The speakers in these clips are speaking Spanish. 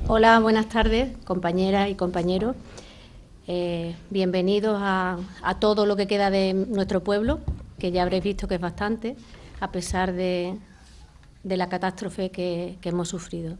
Hola, buenas tardes, compañeras y compañeros. Bienvenidos a todo lo que queda de nuestro pueblo, que ya habréis visto que es bastante, a pesar de la catástrofe que hemos sufrido.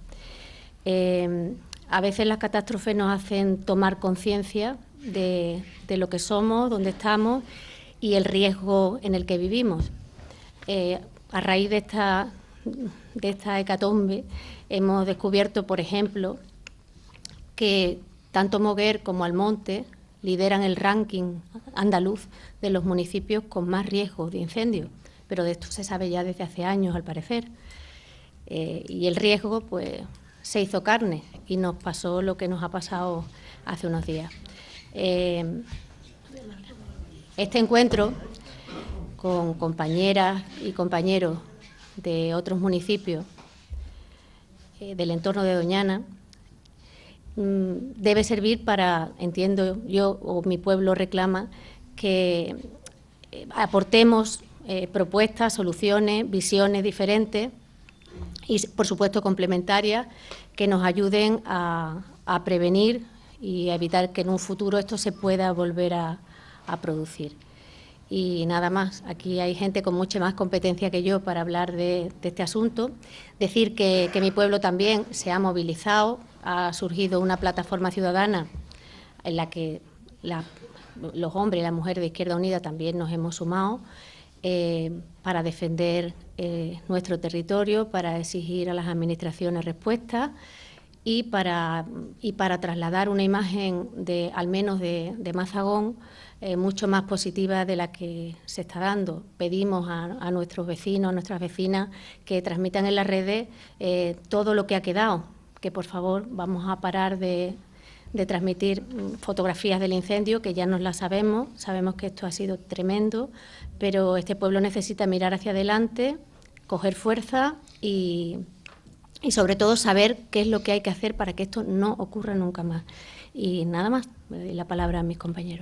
A veces las catástrofes nos hacen tomar conciencia de lo que somos, dónde estamos y el riesgo en el que vivimos. A raíz de esta hecatombe hemos descubierto, por ejemplo, que tanto Moguer como Almonte lideran el ranking andaluz de los municipios con más riesgo de incendio, pero de esto se sabe ya desde hace años, al parecer. Y el riesgo, pues, se hizo carne y nos pasó lo que nos ha pasado hace unos días. Este encuentro con compañeras y compañeros de otros municipios del entorno de Doñana debe servir para, entiendo yo, o mi pueblo reclama, que aportemos propuestas, soluciones, visiones diferentes y, por supuesto, complementarias que nos ayuden a prevenir y a evitar que en un futuro esto se pueda volver a producir. Y nada más, aquí hay gente con mucha más competencia que yo para hablar de este asunto. Decir que mi pueblo también se ha movilizado, ha surgido una plataforma ciudadana en la que los hombres y las mujeres de Izquierda Unida también nos hemos sumado para defender nuestro territorio, para exigir a las administraciones respuestas y para trasladar una imagen al menos de Mazagón mucho más positiva de la que se está dando. Pedimos a nuestros vecinos, a nuestras vecinas, que transmitan en las redes todo lo que ha quedado, que por favor vamos a parar de transmitir fotografías del incendio, que ya nos las sabemos que esto ha sido tremendo, pero este pueblo necesita mirar hacia adelante, coger fuerza y sobre todo saber qué es lo que hay que hacer para que esto no ocurra nunca más. Y nada más, le doy la palabra a mis compañeros.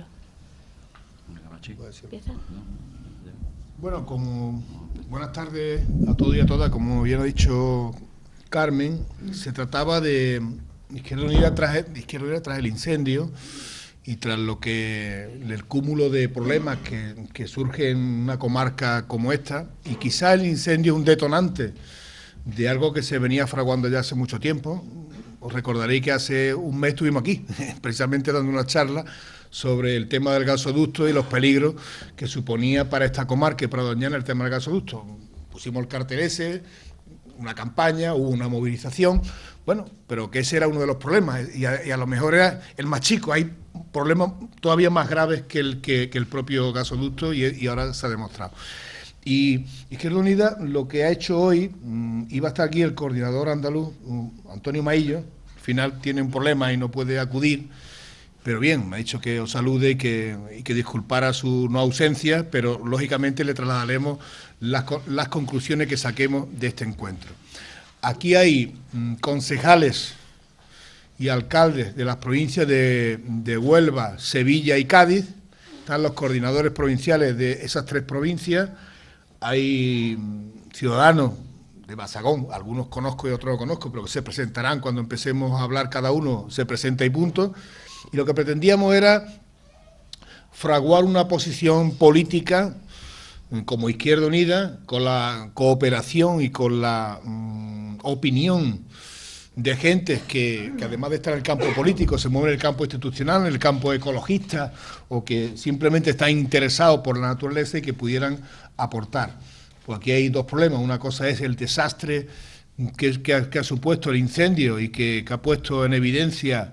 ¿Empieza? Bueno, buenas tardes a todos y a todas. Como bien ha dicho Carmen, se trataba de Izquierda Unida tras el incendio y tras el cúmulo de problemas que surge en una comarca como esta, y quizá el incendio es un detonante de algo que se venía fraguando ya hace mucho tiempo. Os recordaréis que hace un mes estuvimos aquí, precisamente dando una charla sobre el tema del gasoducto y los peligros que suponía para esta comarca y para Doñana el tema del gasoducto. Pusimos el cartel ese, una campaña, hubo una movilización, bueno, pero que ese era uno de los problemas y a lo mejor era el más chico. Hay problemas todavía más graves que el propio gasoducto y ahora se ha demostrado. Y Izquierda Unida lo que ha hecho hoy, iba a estar aquí el coordinador andaluz, Antonio Maillo, al final tiene un problema y no puede acudir, pero bien, me ha dicho que os salude y que disculpara su no ausencia, pero lógicamente le trasladaremos las conclusiones que saquemos de este encuentro. Aquí hay concejales y alcaldes de las provincias de Huelva, Sevilla y Cádiz, están los coordinadores provinciales de esas tres provincias, hay ciudadanos de Mazagón, algunos conozco y otros no conozco, pero que se presentarán cuando empecemos a hablar, cada uno se presenta y punto. Y lo que pretendíamos era fraguar una posición política como Izquierda Unida, con la cooperación y con la opinión de gentes que además de estar en el campo político, se mueven en el campo institucional, en el campo ecologista, o que simplemente están interesados por la naturaleza y que pudieran aportar. Pues aquí hay dos problemas. Una cosa es el desastre que ha supuesto el incendio y que ha puesto en evidencia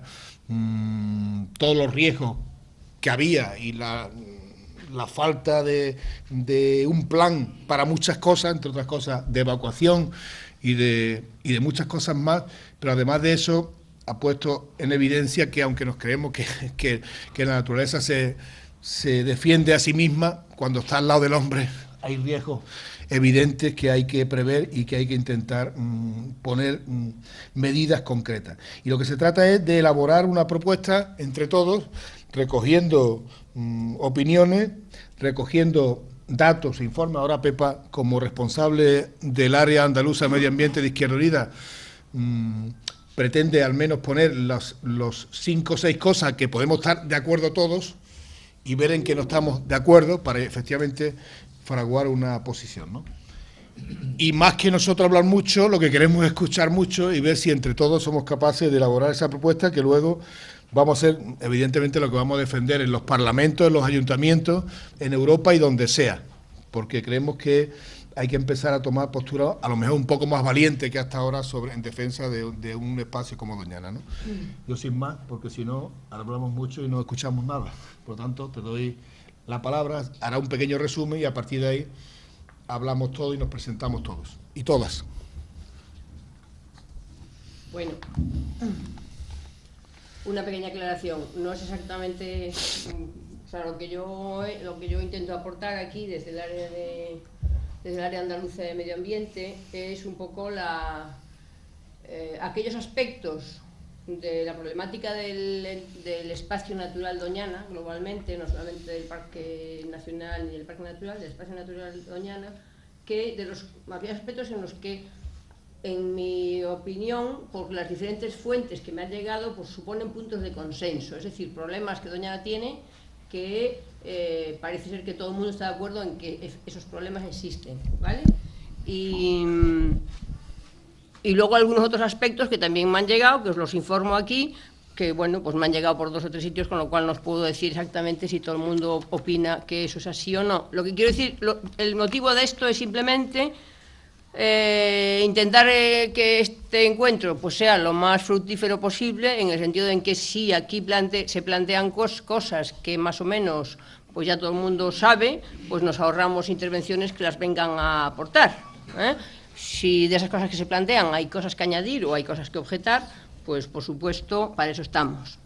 todos los riesgos que había y la falta de un plan para muchas cosas, entre otras cosas de evacuación y de muchas cosas más, pero además de eso ha puesto en evidencia que aunque nos creemos que la naturaleza se defiende a sí misma, cuando está al lado del hombre hay riesgos evidentes que hay que prever y que hay que intentar poner medidas concretas. Y lo que se trata es de elaborar una propuesta entre todos, recogiendo opiniones, recogiendo datos e informes. Ahora Pepa, como responsable del área andaluza de medio ambiente de Izquierda Unida, pretende al menos poner los 5 o 6 cosas que podemos estar de acuerdo todos y ver en qué no estamos de acuerdo para efectivamente fraguar una posición, ¿no? Y más que nosotros hablar mucho, lo que queremos es escuchar mucho y ver si entre todos somos capaces de elaborar esa propuesta que luego vamos a hacer, evidentemente, lo que vamos a defender en los parlamentos, en los ayuntamientos, en Europa y donde sea, porque creemos que hay que empezar a tomar postura a lo mejor un poco más valiente que hasta ahora en defensa de un espacio como Doñana, ¿no? Yo sin más, porque si no, hablamos mucho y no escuchamos nada. Por lo tanto, te doy la palabra, hará un pequeño resumen y a partir de ahí hablamos todos y nos presentamos todos. Y todas. Bueno, una pequeña aclaración. No es exactamente, o sea, lo que yo intento aportar aquí desde el área andaluza de medio ambiente es un poco aquellos aspectos de la problemática del espacio natural Doñana, globalmente, no solamente del Parque Nacional ni del Parque Natural, del espacio natural Doñana, que de los aquellos aspectos en los que, en mi opinión, por las diferentes fuentes que me han llegado, pues suponen puntos de consenso, es decir, problemas que Doñana tiene que parece ser que todo el mundo está de acuerdo en que esos problemas existen, ¿vale? Y luego algunos otros aspectos que también me han llegado, que os los informo aquí, que bueno, pues me han llegado por 2 o 3 sitios, con lo cual no os puedo decir exactamente si todo el mundo opina que eso es así o no. Lo que quiero decir, el motivo de esto es simplemente intentar que este encuentro pues sea lo más fructífero posible, en el sentido en que si aquí se plantean cosas que más o menos pues ya todo el mundo sabe, pues nos ahorramos intervenciones que las vengan a aportar, ¿eh? Si de esas cosas que se plantean hay cosas que añadir o hay cosas que objetar, pues por supuesto para eso estamos,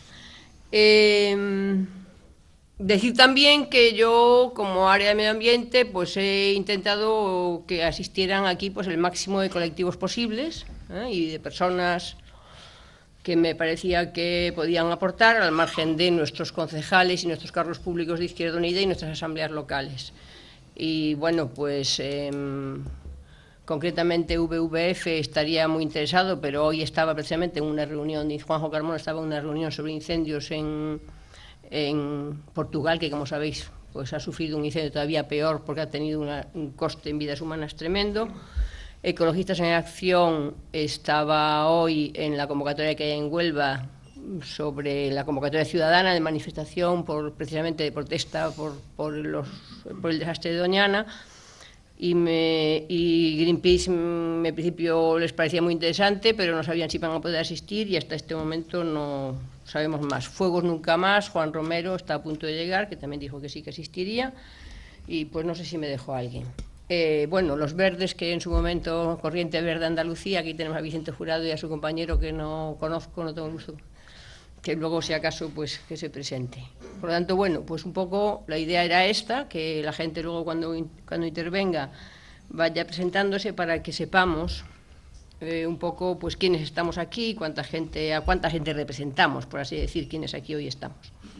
Decir también que yo, como área de medio ambiente, pues he intentado que asistieran aquí pues el máximo de colectivos posibles, y de personas que me parecía que podían aportar, al margen de nuestros concejales y nuestros cargos públicos de Izquierda Unida y nuestras asambleas locales. Y bueno, pues concretamente WWF estaría muy interesado, pero hoy estaba precisamente en una reunión, Juanjo Carmona estaba en una reunión sobre incendios en Portugal, que como sabéis pues ha sufrido un incendio todavía peor porque ha tenido un coste en vidas humanas tremendo. Ecologistas en Acción estaba hoy en la convocatoria que hay en Huelva sobre la convocatoria ciudadana de manifestación precisamente de protesta por el desastre de Doñana, y Greenpeace en principio les parecía muy interesante, pero no sabían si iban a poder asistir y hasta este momento no sabemos más. Fuegos Nunca Más, Juan Romero está a punto de llegar, que también dijo que sí que asistiría, y pues no sé si me dejó alguien. Bueno, los verdes, que en su momento, Corriente Verde Andalucía, aquí tenemos a Vicente Jurado y a su compañero que no conozco, no tengo el gusto, que luego si acaso pues que se presente. Por lo tanto, bueno, pues un poco la idea era esta, que la gente luego cuando intervenga vaya presentándose para que sepamos un poco pues quiénes estamos aquí, a cuánta gente representamos, por así decir, quiénes aquí hoy estamos.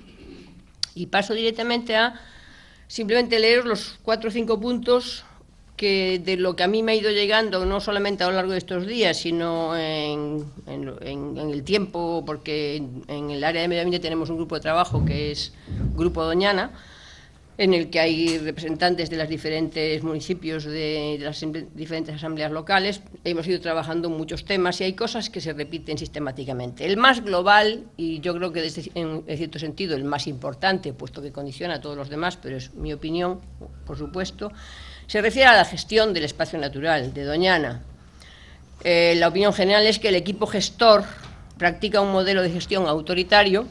Y paso directamente a simplemente leer los 4 o 5 puntos que de lo que a mí me ha ido llegando, no solamente a lo largo de estos días, sino en el tiempo, porque en el área de medio ambiente tenemos un grupo de trabajo que es Grupo Doñana, en el que hay representantes de los diferentes municipios, de las diferentes asambleas locales. Hemos ido trabajando muchos temas y hay cosas que se repiten sistemáticamente. El más global, y yo creo que en cierto sentido el más importante, puesto que condiciona a todos los demás, pero es mi opinión, por supuesto, se refiere a la gestión del espacio natural de Doñana. La opinión general es que el equipo gestor practica un modelo de gestión autoritario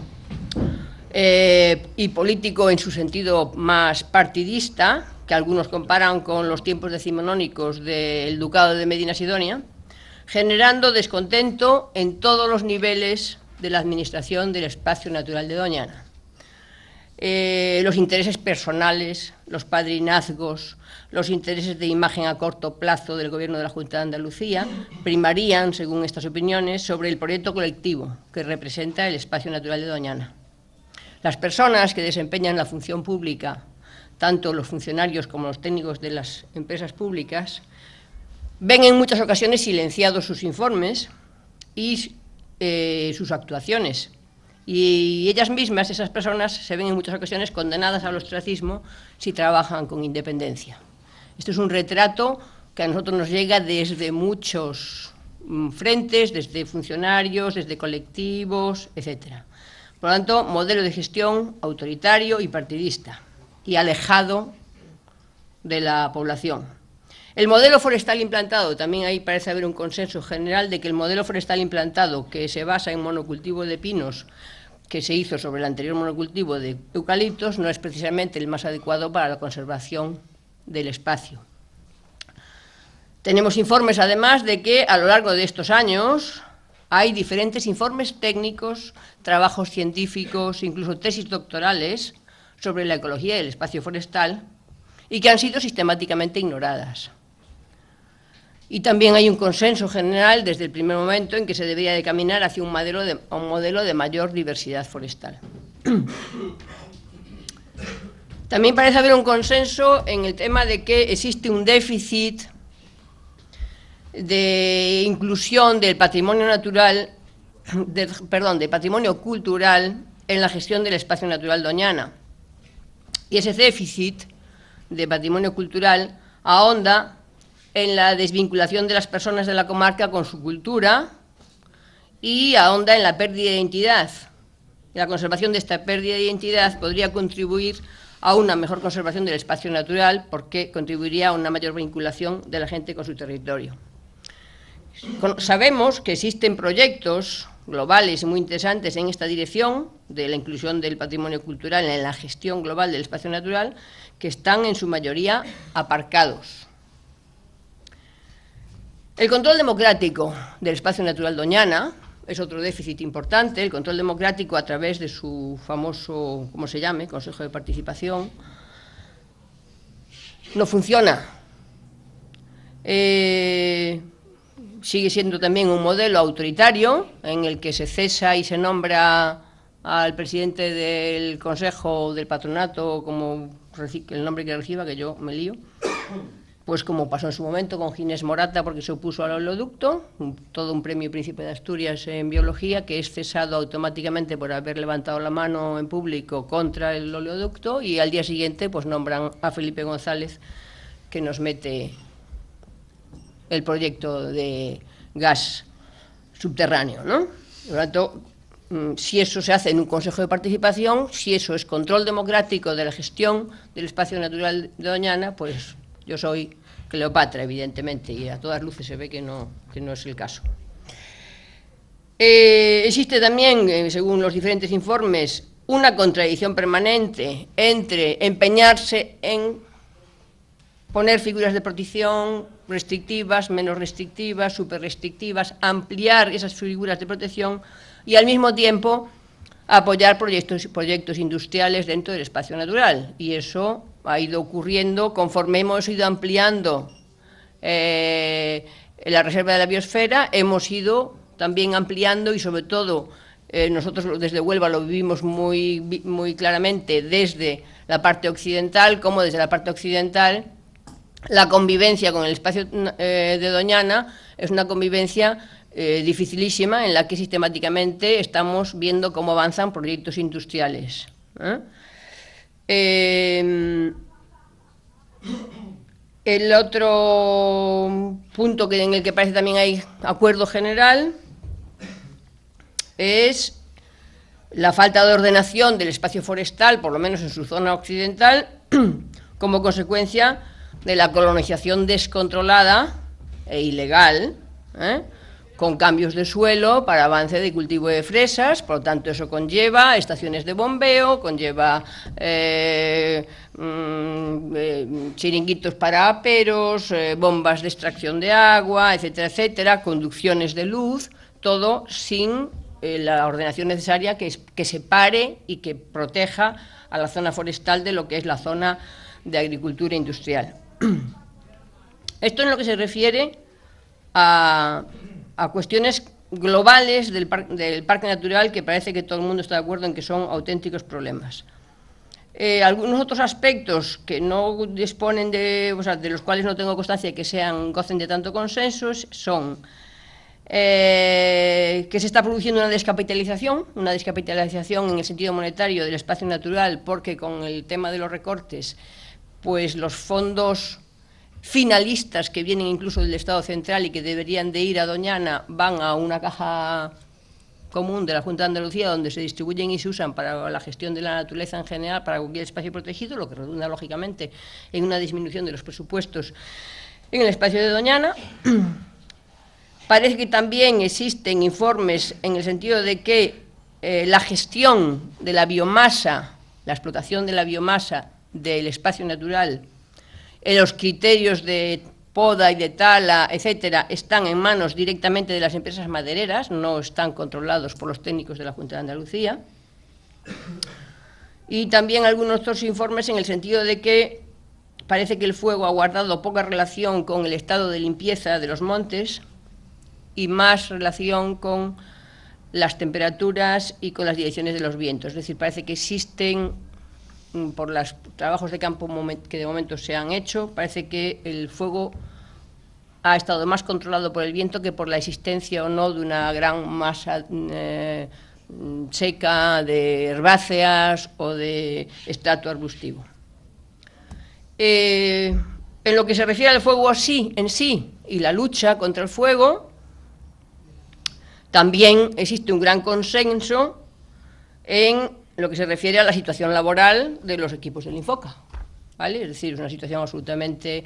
y político en su sentido más partidista, que algunos comparan con los tiempos decimonónicos del Ducado de Medina Sidonia, generando descontento en todos los niveles de la administración del espacio natural de Doñana. Los intereses personales, los padrinazgos, los intereses de imagen a corto plazo del Gobierno de la Junta de Andalucía primarían, según estas opiniones, sobre el proyecto colectivo que representa el espacio natural de Doñana. Las personas que desempeñan la función pública, tanto los funcionarios como los técnicos de las empresas públicas, ven en muchas ocasiones silenciados sus informes y sus actuaciones. Y ellas mismas, esas personas, se ven en muchas ocasiones condenadas al ostracismo si trabajan con independencia. Esto es un retrato que a nosotros nos llega desde muchos frentes, desde funcionarios, desde colectivos, etc. Por lo tanto, modelo de gestión autoritario y partidista, y alejado de la población. El modelo forestal implantado, también ahí parece haber un consenso general de que el modelo forestal implantado, que se basa en monocultivo de pinos, que se hizo sobre el anterior monocultivo de eucaliptos, no es precisamente el más adecuado para la conservación del espacio. Tenemos informes, además, de que a lo largo de estos años hay diferentes informes técnicos, trabajos científicos, incluso tesis doctorales sobre la ecología del espacio forestal y que han sido sistemáticamente ignoradas. Y también hay un consenso general desde el primer momento en que se debería de caminar hacia un modelo de mayor diversidad forestal. También parece haber un consenso en el tema de que existe un déficit de inclusión del patrimonio natural, de patrimonio cultural en la gestión del espacio natural Doñana. Y ese déficit de patrimonio cultural ahonda en la desvinculación de las personas de la comarca con su cultura y ahonda en la pérdida de identidad. La conservación de esta pérdida de identidad podría contribuir a una mejor conservación del espacio natural porque contribuiría a una mayor vinculación de la gente con su territorio. Sabemos que existen proyectos globales y muy interesantes en esta dirección de la inclusión del patrimonio cultural en la gestión global del espacio natural que están en su mayoría aparcados. El control democrático del espacio natural Doñana es otro déficit importante. El control democrático a través de su famoso, ¿cómo se llame?, Consejo de Participación, no funciona. Sigue siendo también un modelo autoritario en el que se cesa y se nombra al presidente del Consejo del Patronato como el nombre que reciba, que yo me lío, pues como pasó en su momento con Ginés Morata porque se opuso al oleoducto, todo un premio Príncipe de Asturias en biología, que es cesado automáticamente por haber levantado la mano en público contra el oleoducto, y al día siguiente pues nombran a Felipe González, que nos mete el proyecto de gas subterráneo, ¿no? Por lo tanto, si eso se hace en un Consejo de Participación, si eso es control democrático de la gestión del espacio natural de Doñana, pues yo soy Cleopatra, evidentemente, y a todas luces se ve que no es el caso. Existe también, según los diferentes informes, una contradicción permanente entre empeñarse en poner figuras de protección restrictivas, menos restrictivas, súper restrictivas, ampliar esas figuras de protección y al mismo tiempo apoyar proyectos industriales dentro del espacio natural. Y eso ha ido ocurriendo conforme hemos ido ampliando la reserva de la biosfera, hemos ido también ampliando y sobre todo nosotros desde Huelva lo vivimos muy claramente desde la parte occidental, como desde la parte occidental la convivencia con el espacio de Doñana es una convivencia dificilísima en la que sistemáticamente estamos viendo cómo avanzan proyectos industriales. El otro punto en el que parece también hay acuerdo general es la falta de ordenación del espacio forestal, por lo menos en su zona occidental, como consecuencia de la colonización descontrolada e ilegal, con cambios de suelo para avance de cultivo de fresas. Por lo tanto, eso conlleva estaciones de bombeo, conlleva chiringuitos para aperos, bombas de extracción de agua, etcétera, etcétera, conducciones de luz, todo sin la ordenación necesaria que separe y que proteja a la zona forestal de lo que es la zona de agricultura industrial. Esto en lo que se refiere a cuestiones globales del parque natural, que parece que todo el mundo está de acuerdo en que son auténticos problemas. Algunos otros aspectos que no disponen de los cuales no tengo constancia de que gocen de tanto consenso son que se está produciendo una descapitalización en el sentido monetario del espacio natural, porque con el tema de los recortes, pues los fondos finalistas que vienen incluso del Estado central y que deberían de ir a Doñana van a una caja común de la Junta de Andalucía, donde se distribuyen y se usan para la gestión de la naturaleza en general, para cualquier espacio protegido, lo que redunda lógicamente en una disminución de los presupuestos en el espacio de Doñana. Parece que también existen informes en el sentido de que la gestión de la biomasa, la explotación de la biomasa del espacio natural, los criterios de poda y de tala, etcétera, están en manos directamente de las empresas madereras, no están controlados por los técnicos de la Junta de Andalucía. Y también algunos otros informes en el sentido de que parece que el fuego ha guardado poca relación con el estado de limpieza de los montes y más relación con las temperaturas y con las direcciones de los vientos. Es decir, parece que existen, por los trabajos de campo que de momento se han hecho, parece que el fuego ha estado más controlado por el viento que por la existencia o no de una gran masa seca de herbáceas o de estrato arbustivo. En lo que se refiere al fuego en sí y la lucha contra el fuego, también existe un gran consenso en lo que se refiere a la situación laboral de los equipos del Infoca, ¿vale? Es decir, es una situación absolutamente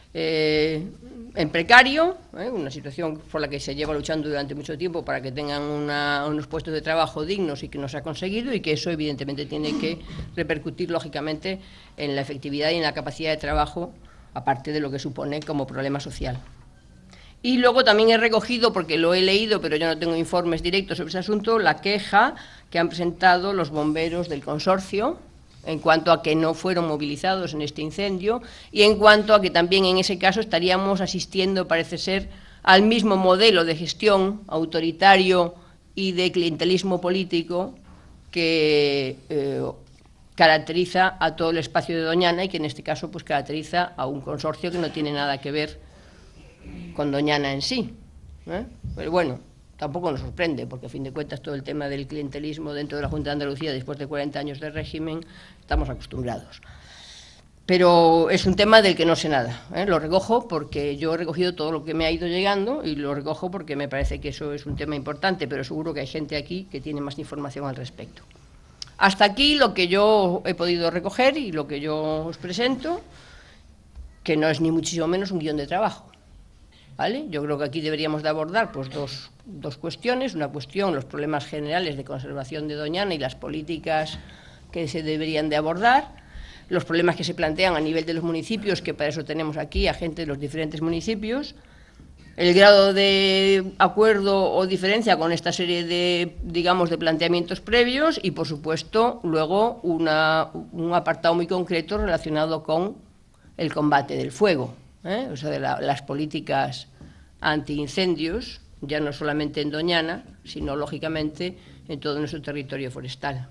en precario, una situación por la que se lleva luchando durante mucho tiempo para que tengan unos puestos de trabajo dignos y que no se ha conseguido, y que eso evidentemente tiene que repercutir lógicamente en la efectividad y en la capacidad de trabajo, aparte de lo que supone como problema social. Y luego también he recogido, porque lo he leído, pero yo no tengo informes directos sobre ese asunto, la queja que han presentado los bomberos del consorcio en cuanto a que no fueron movilizados en este incendio y en cuanto a que también en ese caso estaríamos asistiendo, parece ser, al mismo modelo de gestión autoritario y de clientelismo político que caracteriza a todo el espacio de Doñana y que en este caso pues caracteriza a un consorcio que no tiene nada que ver con Doñana en sí, pero bueno, tampoco nos sorprende, porque a fin de cuentas todo el tema del clientelismo dentro de la Junta de Andalucía, después de 40 años de régimen, estamos acostumbrados. Pero es un tema del que no sé nada, lo recojo porque yo he recogido todo lo que me ha ido llegando y lo recojo porque me parece que eso es un tema importante, pero seguro que hay gente aquí que tiene más información al respecto. Hasta aquí lo que yo he podido recoger y lo que yo os presento, que no es ni muchísimo menos un guión de trabajo. ¿Vale? Yo creo que aquí deberíamos de abordar pues, dos cuestiones. Una cuestión, los problemas generales de conservación de Doñana y las políticas que se deberían de abordar, los problemas que se plantean a nivel de los municipios, que para eso tenemos aquí a gente de los diferentes municipios, el grado de acuerdo o diferencia con esta serie de, digamos, de planteamientos previos y, por supuesto, luego un apartado muy concreto relacionado con el combate del fuego. O sea, de las políticas antiincendios, ya no solamente en Doñana, sino lógicamente en todo nuestro territorio forestal.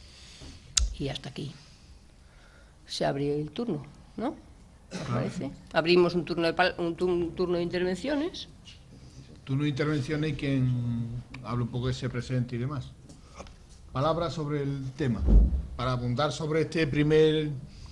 Y hasta aquí se abre el turno, ¿no? ¿Os parece? Abrimos un turno de intervenciones. Turno de intervenciones y quien habla un poco de ese presente y demás. Palabras sobre el tema, para abundar sobre este primer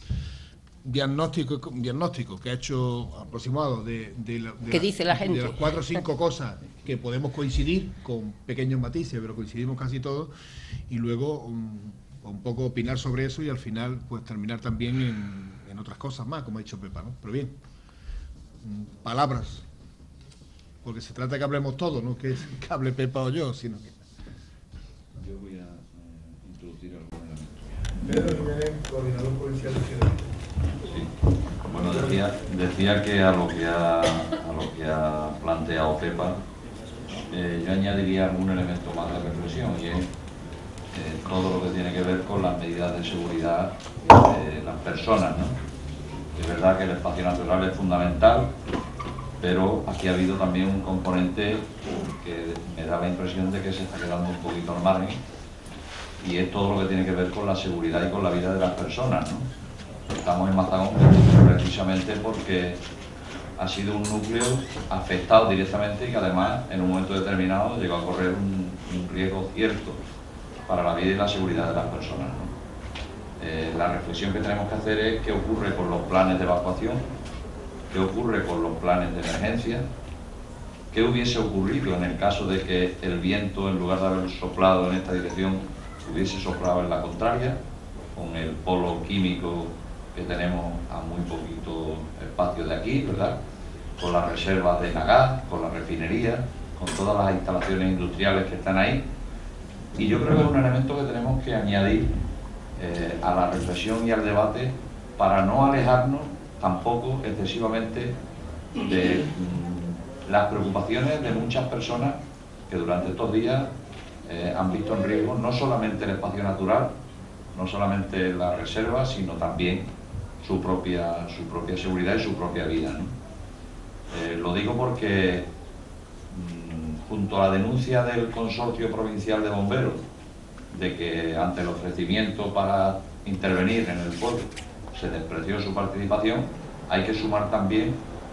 diagnóstico que ha hecho aproximado de dice la gente? De las 4 o 5 cosas que podemos coincidir con pequeños matices, pero coincidimos casi todos, y luego un poco opinar sobre eso y al final pues terminar también en otras cosas más, como ha dicho Pepa, ¿no? Pero bien, palabras, porque se trata de que hablemos todos, no que hable Pepa o yo, sino que... Yo voy a introducir algún elemento. Pedro Jiménez, coordinador provincial de Ciudad. Sí. Bueno, decía que a lo que ha planteado Pepa, yo añadiría algún elemento más de reflexión, y es todo lo que tiene que ver con las medidas de seguridad de las personas, ¿no? Es verdad que el espacio natural es fundamental, pero aquí ha habido también un componente que me da la impresión de que se está quedando un poquito al margen, y es todo lo que tiene que ver con la seguridad y con la vida de las personas, ¿no? Estamos en Mazagón precisamente porque ha sido un núcleo afectado directamente y que además en un momento determinado llegó a correr un riesgo cierto para la vida y la seguridad de las personas, ¿no? La reflexión que tenemos que hacer es qué ocurre con los planes de evacuación, qué ocurre con los planes de emergencia, qué hubiese ocurrido en el caso de que el viento, en lugar de haber soplado en esta dirección, hubiese soplado en la contraria, con el polo químico que tenemos a muy poquito espacio de aquí, ¿verdad? Con las reservas de Nagas, con la refinería, con todas las instalaciones industriales que están ahí. Y yo creo que es un elemento que tenemos que añadir a la reflexión y al debate para no alejarnos tampoco excesivamente de las preocupaciones de muchas personas que durante estos días han visto en riesgo no solamente el espacio natural, no solamente la reserva, sino también su propia seguridad y su propia vida, ¿no? Lo digo porque junto a la denuncia del Consorcio Provincial de Bomberos de que ante el ofrecimiento para intervenir en el pueblo se despreció su participación, hay que sumar también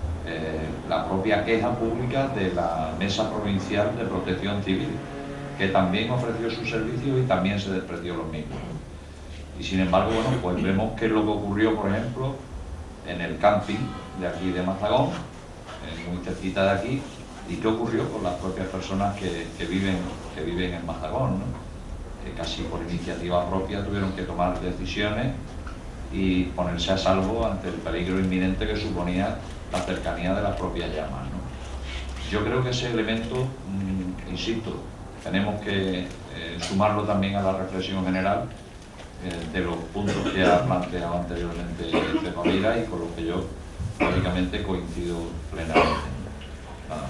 la propia queja pública de la Mesa Provincial de Protección Civil, que también ofreció sus servicios y también se despreció los mismos. Y sin embargo, bueno, pues vemos qué es lo que ocurrió, por ejemplo, en el camping de aquí de Mazagón, muy cerquita de aquí, y qué ocurrió con las propias personas que viven en Mazagón, ¿no? Casi por iniciativa propia tuvieron que tomar decisiones y ponerse a salvo ante el peligro inminente que suponía la cercanía de las propias llamas, ¿no? Yo creo que ese elemento, insisto, tenemos que sumarlo también a la reflexión general de los puntos que ha planteado anteriormente Pepa Vila y con los que yo, lógicamente, coincido plenamente. Nada.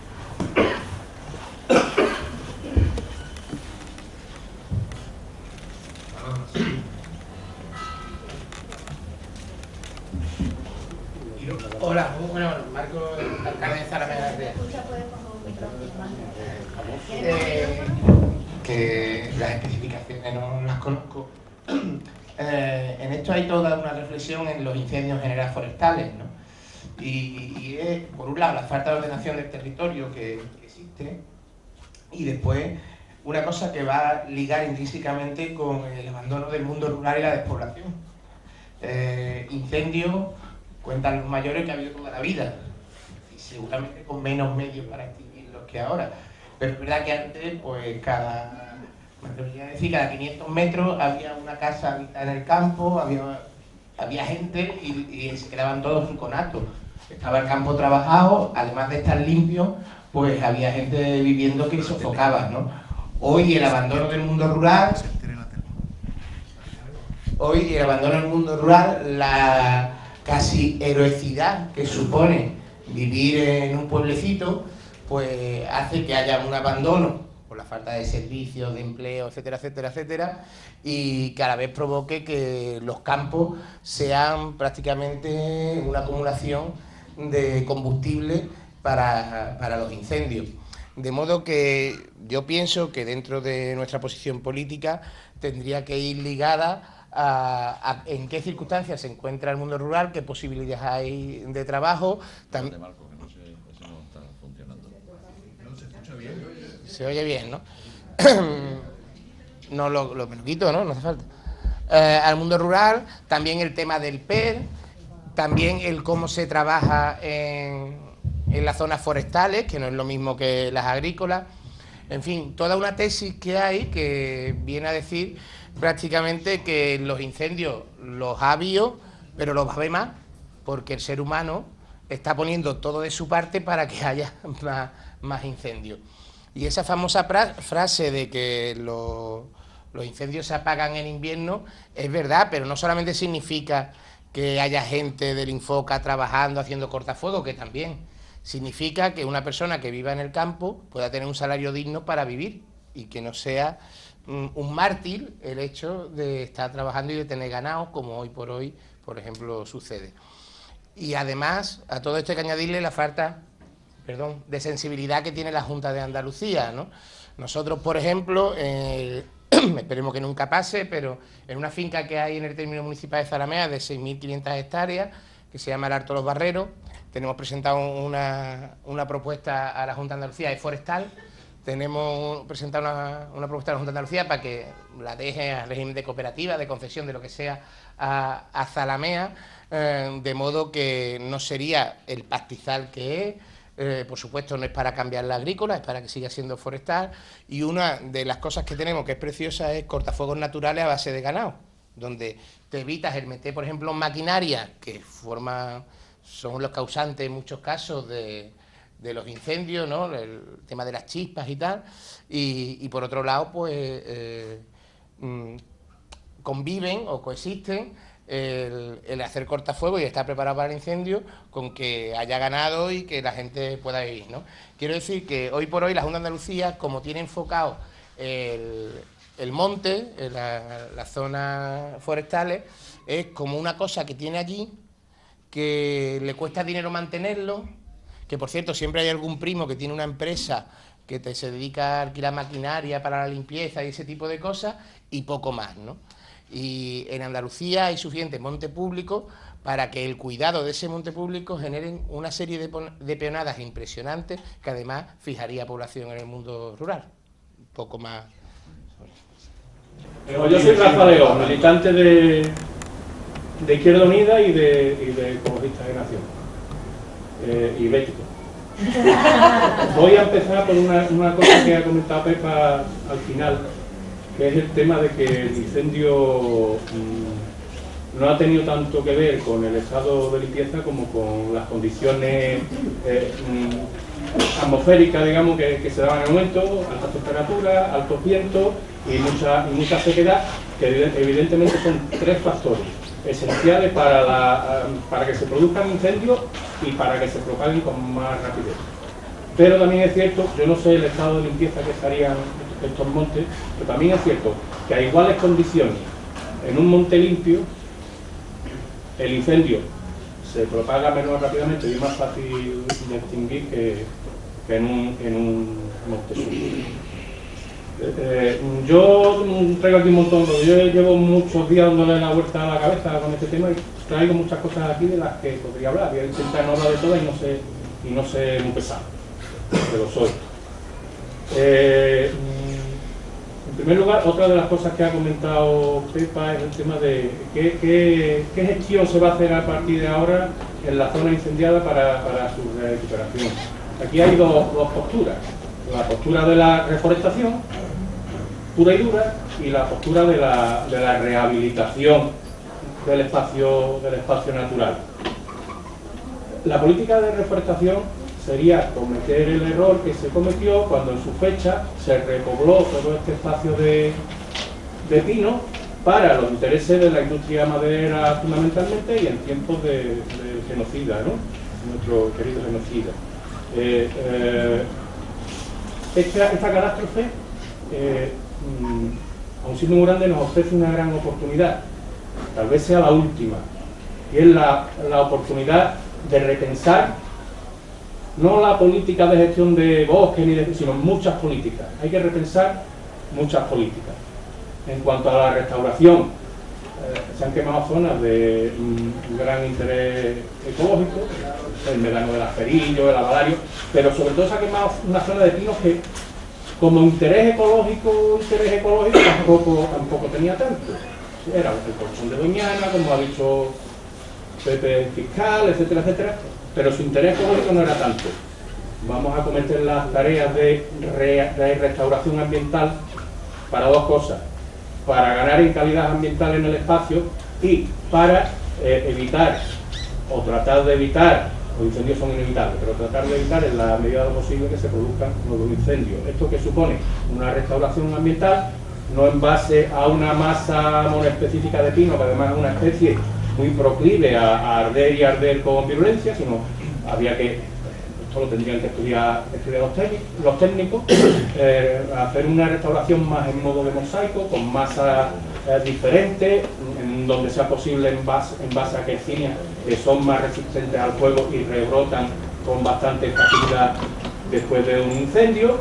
Hola, bueno, Marco, alcalde de Zalamea. Que las especificaciones no las conozco. En esto hay toda una reflexión en los incendios generales forestales, ¿no? Y es, por un lado, la falta de ordenación del territorio que existe, y después una cosa que va a ligar intrínsecamente con el abandono del mundo rural y la despoblación. Incendios, cuentan los mayores, que ha habido toda la vida, y seguramente con menos medios para extinguirlos que ahora. Pero es verdad que antes, pues cada 500 metros había una casa habitada en el campo, había gente y se quedaban todos en conato. Estaba el campo trabajado, además de estar limpio, pues había gente viviendo que sofocaba, ¿no? Hoy el abandono del mundo rural, la casi heroicidad que supone vivir en un pueblecito, pues hace que haya un abandono por la falta de servicios, de empleo, etcétera, etcétera, etcétera, y cada vez provoque que los campos sean prácticamente una acumulación de combustible para los incendios. De modo que yo pienso que dentro de nuestra posición política tendría que ir ligada a en qué circunstancias se encuentra el mundo rural, qué posibilidades hay de trabajo. Marco, que no está funcionando. ¿No se escucha bien? Se oye bien, ¿no? No lo quito, ¿no? No hace falta. Al mundo rural, también el tema del PER, también el cómo se trabaja en las zonas forestales, que no es lo mismo que las agrícolas. En fin, toda una tesis que hay que viene a decir prácticamente que los incendios los ha habido, pero los va a haber más, porque el ser humano está poniendo todo de su parte para que haya más incendios. Y esa famosa frase de que los incendios se apagan en invierno es verdad, pero no solamente significa que haya gente del Infoca trabajando, haciendo cortafuegos, que también significa que una persona que viva en el campo pueda tener un salario digno para vivir y que no sea un mártir el hecho de estar trabajando y de tener ganado, como hoy por hoy, por ejemplo, sucede. Y además, a todo esto hay que añadirle la falta de sensibilidad que tiene la Junta de Andalucía, ¿no? Nosotros, por ejemplo, esperemos que nunca pase, pero en una finca que hay en el término municipal de Zalamea de 6.500 hectáreas, que se llama el Alto Los Barreros, tenemos presentado una propuesta a la Junta de Andalucía de forestal. Tenemos presentado una propuesta a la Junta de Andalucía para que la deje al régimen de cooperativa, de concesión, de lo que sea, a Zalamea, de modo que no sería el pastizal que es. Por supuesto, no es para cambiar la agrícola, es para que siga siendo forestal. Y una de las cosas que tenemos que es preciosa es cortafuegos naturales a base de ganado, donde te evitas el meter, por ejemplo, maquinaria que son los causantes en muchos casos de los incendios, ¿no? El tema de las chispas y tal, y por otro lado, pues conviven o coexisten el hacer cortafuegos y estar preparado para el incendio con que haya ganado y que la gente pueda vivir, ¿no? Quiero decir que hoy por hoy la Junta de Andalucía, como tiene enfocado el monte, las zonas forestales, es como una cosa que tiene allí, que le cuesta dinero mantenerlo, que por cierto siempre hay algún primo que tiene una empresa que se dedica a alquilar maquinaria para la limpieza y ese tipo de cosas, y poco más, ¿no? Y en Andalucía hay suficiente monte público para que el cuidado de ese monte público generen una serie de peonadas impresionantes que además fijaría población en el mundo rural. Un poco más. Yo soy Rafa León, militante de Izquierda Unida y de Ecologistas de Nación, y bético. Voy a empezar por una cosa que ha comentado Pepa al final, que es el tema de que el incendio no ha tenido tanto que ver con el estado de limpieza como con las condiciones atmosféricas, digamos, que se daban en el momento, altas temperaturas, altos vientos y mucha sequedad, que evidentemente son tres factores esenciales para que se produzcan incendios y para que se propaguen con más rapidez. Pero también es cierto, yo no sé el estado de limpieza que estarían estos montes, pero también es cierto que a iguales condiciones en un monte limpio el incendio se propaga menos rápidamente y es más fácil de extinguir que en un monte sucio. Yo traigo aquí un montón, porque yo llevo muchos días dándole la vuelta a la cabeza con este tema y traigo muchas cosas aquí de las que podría hablar. Voy a intentar no hablar de todas y no ser muy pesado, pero soy. En primer lugar, otra de las cosas que ha comentado Pepa es el tema de qué gestión se va a hacer a partir de ahora en la zona incendiada para su recuperación. Aquí hay dos posturas: la postura de la reforestación pura y dura y la postura de la rehabilitación del espacio natural. La política de reforestación sería cometer el error que se cometió cuando en su fecha se repobló todo este espacio de pino para los intereses de la industria maderera fundamentalmente y en tiempos de genocida, ¿no? Nuestro querido genocida. Esta catástrofe, aun siendo muy grande, nos ofrece una gran oportunidad, tal vez sea la última, y es la oportunidad de repensar no la política de gestión de bosques, sino muchas políticas. Hay que repensar muchas políticas. En cuanto a la restauración, se han quemado zonas de gran interés ecológico, el Médano del Asperillo, el Abadario, pero sobre todo se ha quemado una zona de pinos que, como interés ecológico tampoco tenía tanto. Era el colchón de Doñana, como ha dicho Pepe Fiscal, etcétera, etcétera, pero su interés ecológico no era tanto. Vamos a cometer las tareas de restauración ambiental para dos cosas: para ganar en calidad ambiental en el espacio y para evitar o tratar de evitar, los incendios son inevitables, pero tratar de evitar en la medida de lo posible que se produzcan nuevos incendios. Esto que supone una restauración ambiental, no en base a una masa monoespecífica de pino, que además es una especie muy proclive a arder y arder con virulencia, sino habría que, esto lo tendrían que estudiar los técnicos, hacer una restauración más en modo de mosaico, con masas diferentes, en donde sea posible en base a quercinias que son más resistentes al fuego y rebrotan con bastante facilidad después de un incendio,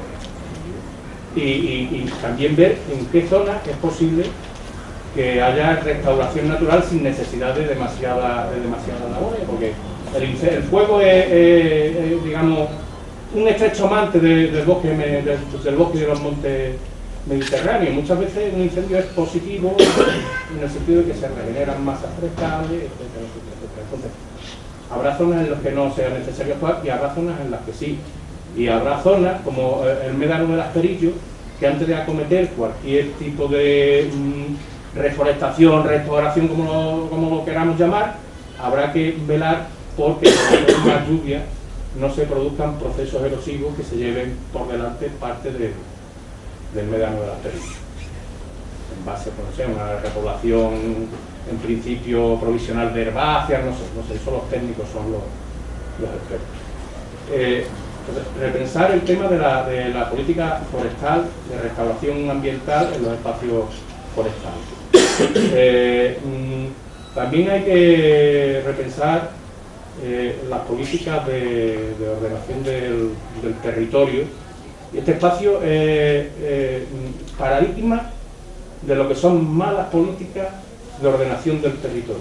y también ver en qué zona es posible que haya restauración natural sin necesidad de demasiada labor, porque El fuego es, digamos, un estrecho amante del bosque de los montes mediterráneos. Muchas veces un incendio es positivo en el sentido de que se regeneran masas forestales, etcétera, etcétera. Entonces, habrá zonas en las que no sea necesario actuar y habrá zonas en las que sí. Y habrá zonas, como el médano del Asperillo, que antes de acometer cualquier tipo de reforestación, restauración, como lo queramos llamar, habrá que velar porque con las lluvias no se produzcan procesos erosivos que se lleven por delante parte del médano del Asperillo. En base a una repoblación, en principio provisional de herbáceas, no sé, eso los técnicos son los expertos. Entonces, repensar el tema de la política forestal, de restauración ambiental en los espacios forestales. También hay que repensar las políticas de ordenación del territorio. Y este espacio es paradigma de lo que son malas políticas de ordenación del territorio.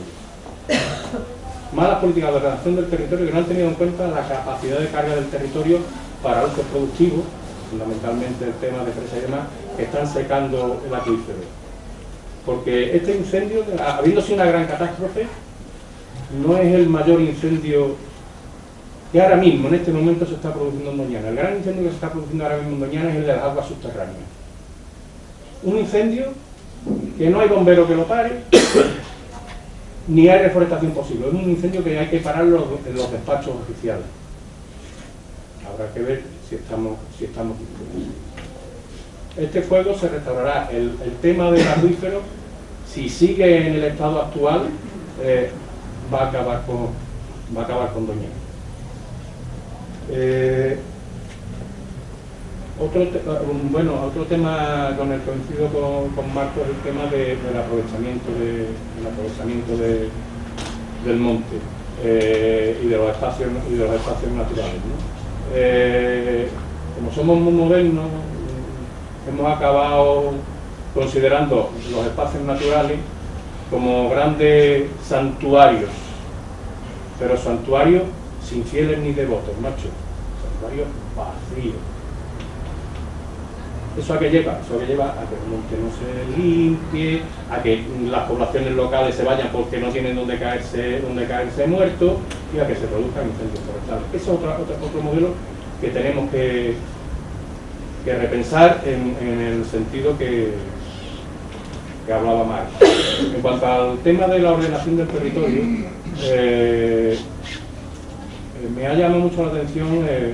Malas políticas de ordenación del territorio que no han tenido en cuenta la capacidad de carga del territorio para usos productivos, fundamentalmente el tema de presas y demás, que están secando el acuífero. Porque este incendio, habiendo sido una gran catástrofe, no es el mayor incendio que ahora mismo, en este momento, se está produciendo en Doñana. El gran incendio que se está produciendo ahora mismo en Doñana es el de las aguas subterráneas. Un incendio que no hay bombero que lo pare, ni hay reforestación posible. Es un incendio que hay que pararlo en los despachos oficiales. Habrá que ver si estamos dispuestos. Este fuego se restaurará. El tema del acuífero, si sigue en el estado actual, va a acabar con Doñana. Otro tema con el que coincido con Marco es el tema del aprovechamiento del monte y de los espacios naturales, ¿no? Como somos muy modernos, hemos acabado considerando los espacios naturales como grandes santuarios, pero santuarios sin fieles ni devotos, macho, santuarios vacíos. ¿Eso a qué lleva? Eso a que lleva a que el monte no se limpie, a que las poblaciones locales se vayan porque no tienen donde caerse muertos y a que se produzcan incendios forestales. Ese es otro modelo que tenemos que repensar en el sentido que hablaba Marc. En cuanto al tema de la ordenación del territorio, me ha llamado mucho la atención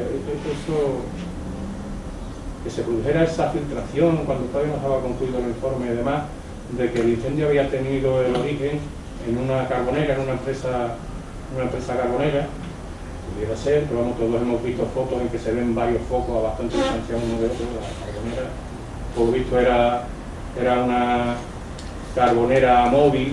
que se produjera esa filtración cuando todavía no estaba concluido el informe y demás, de que el incendio había tenido el origen en una carbonera, en una empresa carbonera. Pudiera ser, pero vamos, todos hemos visto fotos en que se ven varios focos a bastante distancia uno de otro. La carbonera, por lo visto, era una carbonera móvil.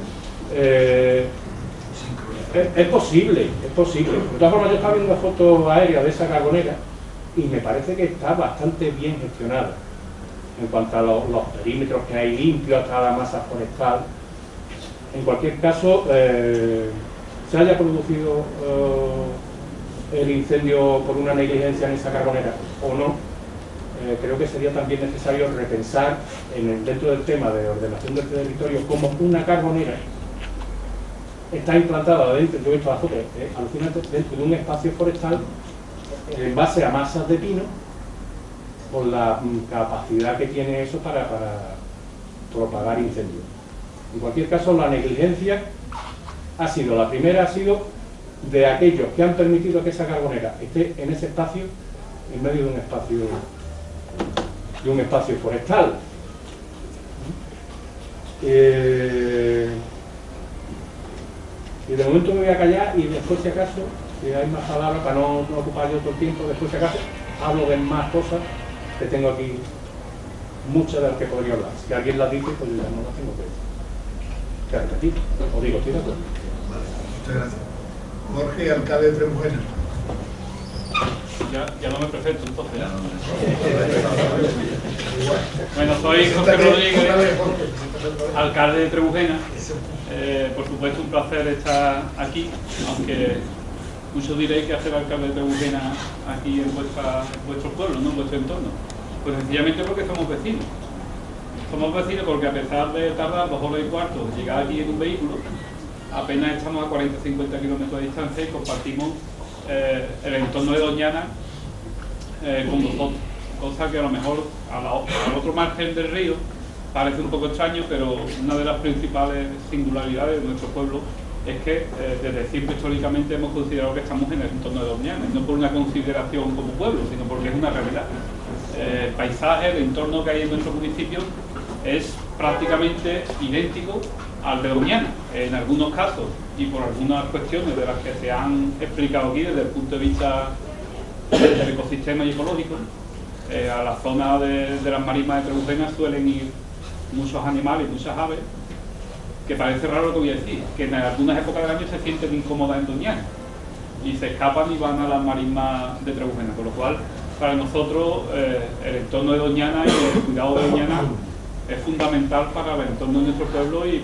Es posible. De todas formas, yo estaba viendo fotos aéreas de esa carbonera y me parece que está bastante bien gestionada en cuanto a los perímetros que hay limpios, hasta la masa forestal. En cualquier caso, se haya producido el incendio por una negligencia en esa carbonera o no, creo que sería también necesario repensar dentro del tema de ordenación del territorio cómo una carbonera está implantada dentro, yo he visto las fotos, alucinante, dentro de un espacio forestal en base a masas de pino, por la capacidad que tiene eso para propagar incendios. En cualquier caso, la negligencia la primera ha sido de aquellos que han permitido que esa carbonera esté en ese espacio, en medio de un espacio forestal. Y de momento me voy a callar y después, si acaso, si hay más palabras, para no ocupar yo todo el tiempo, después, si acaso, hablo de más cosas que tengo aquí, muchas de las que podría hablar. Si alguien las dice, pues ya no las tengo que repetir. Os digo, estoy de acuerdo. Muchas gracias. Jorge, alcalde de Trebujena. Ya no me presento entonces. Bueno, soy José Rodríguez, alcalde de Trebujena. Por supuesto, un placer estar aquí, aunque muchos diréis que hace el alcalde de Trebujena aquí en vuestro pueblo, ¿no? En vuestro entorno. Pues sencillamente porque somos vecinos. Somos vecinos porque a pesar de tardar 2 horas y cuarto de llegar aquí en un vehículo, apenas estamos a 40-50 kilómetros de distancia y compartimos el entorno de Doñana con vosotros. Cosa que a lo mejor al otro margen del río parece un poco extraño, pero una de las principales singularidades de nuestro pueblo es que desde siempre históricamente hemos considerado que estamos en el entorno de Doñana, y no por una consideración como pueblo, sino porque es una realidad. El paisaje, el entorno que hay en nuestro municipio es prácticamente idéntico al de Doñana, en algunos casos y por algunas cuestiones de las que se han explicado aquí desde el punto de vista del ecosistema y ecológico. A la zona de las marismas de Trebujena suelen ir muchos animales y muchas aves, que parece raro lo que voy a decir, que en algunas épocas del año se sienten incómodas en Doñana y se escapan y van a las marismas de Trebujena, con lo cual para nosotros el entorno de Doñana y el cuidado de Doñana es fundamental para el entorno de nuestro pueblo y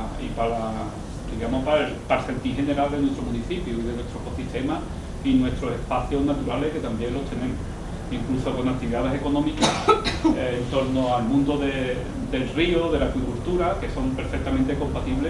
digamos, para el sentir general de nuestro municipio y de nuestro ecosistema y nuestros espacios naturales, que también los tenemos, incluso con actividades económicas en torno al mundo del río, de la acuicultura, que son perfectamente compatibles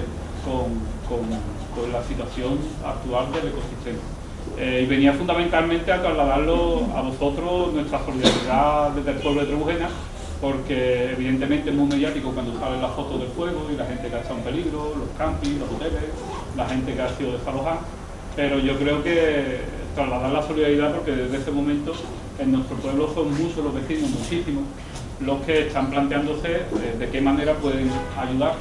con la situación actual del ecosistema. Y venía fundamentalmente a trasladarlo a vosotros nuestra solidaridad desde el pueblo de Trebujena, porque evidentemente es muy mediático cuando salen las fotos del fuego y la gente que ha estado en peligro, los campings, los hoteles, la gente que ha sido desalojada, pero yo creo que trasladar la solidaridad, porque desde ese momento en nuestro pueblo son muchos los vecinos, muchísimos, los que están planteándose de qué manera pueden ayudar,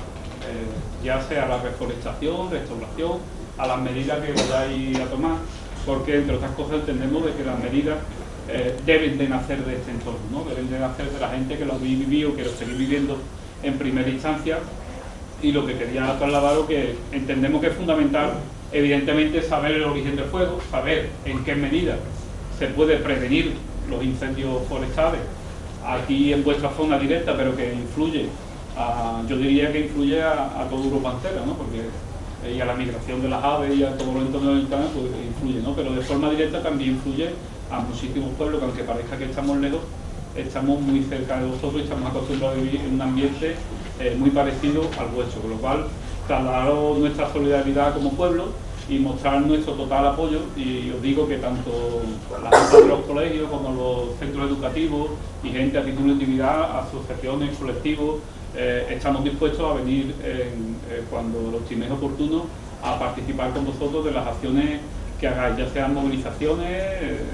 ya sea a la reforestación, restauración, a las medidas que vayáis a tomar, porque entre otras cosas entendemos de que las medidas deben de nacer de este entorno, ¿no? Deben de nacer de la gente que lo habéis vivido, que lo seguís viviendo en primera instancia, y lo que quería trasladaros que entendemos que es fundamental, evidentemente, saber el origen del fuego, saber en qué medida se puede prevenir los incendios forestales aquí en vuestra zona directa, pero que influye, yo diría que influye a toda Europa entera, ¿no? Porque y a la migración de las aves y a todo el entorno del canal, pues influye, ¿no? Pero de forma directa también influye a muchísimos pueblos que, aunque parezca que estamos lejos, estamos muy cerca de vosotros y estamos acostumbrados a vivir en un ambiente muy parecido al vuestro, con lo cual trasladaros nuestra solidaridad como pueblo y mostrar nuestro total apoyo. Y os digo que tanto la gente de los colegios como los centros educativos y gente a título de actividad, asociaciones, colectivos, estamos dispuestos a venir cuando lo estiméis oportuno a participar con vosotros de las acciones que hagáis, ya sean movilizaciones,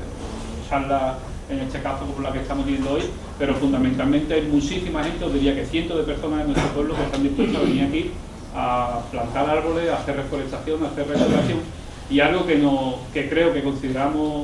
charlas en este caso como la que estamos viendo hoy, pero fundamentalmente hay muchísima gente, os diría que cientos de personas en nuestro pueblo que están dispuestas a venir aquí a plantar árboles, a hacer reforestación, a hacer restauración, y algo que creo que consideramos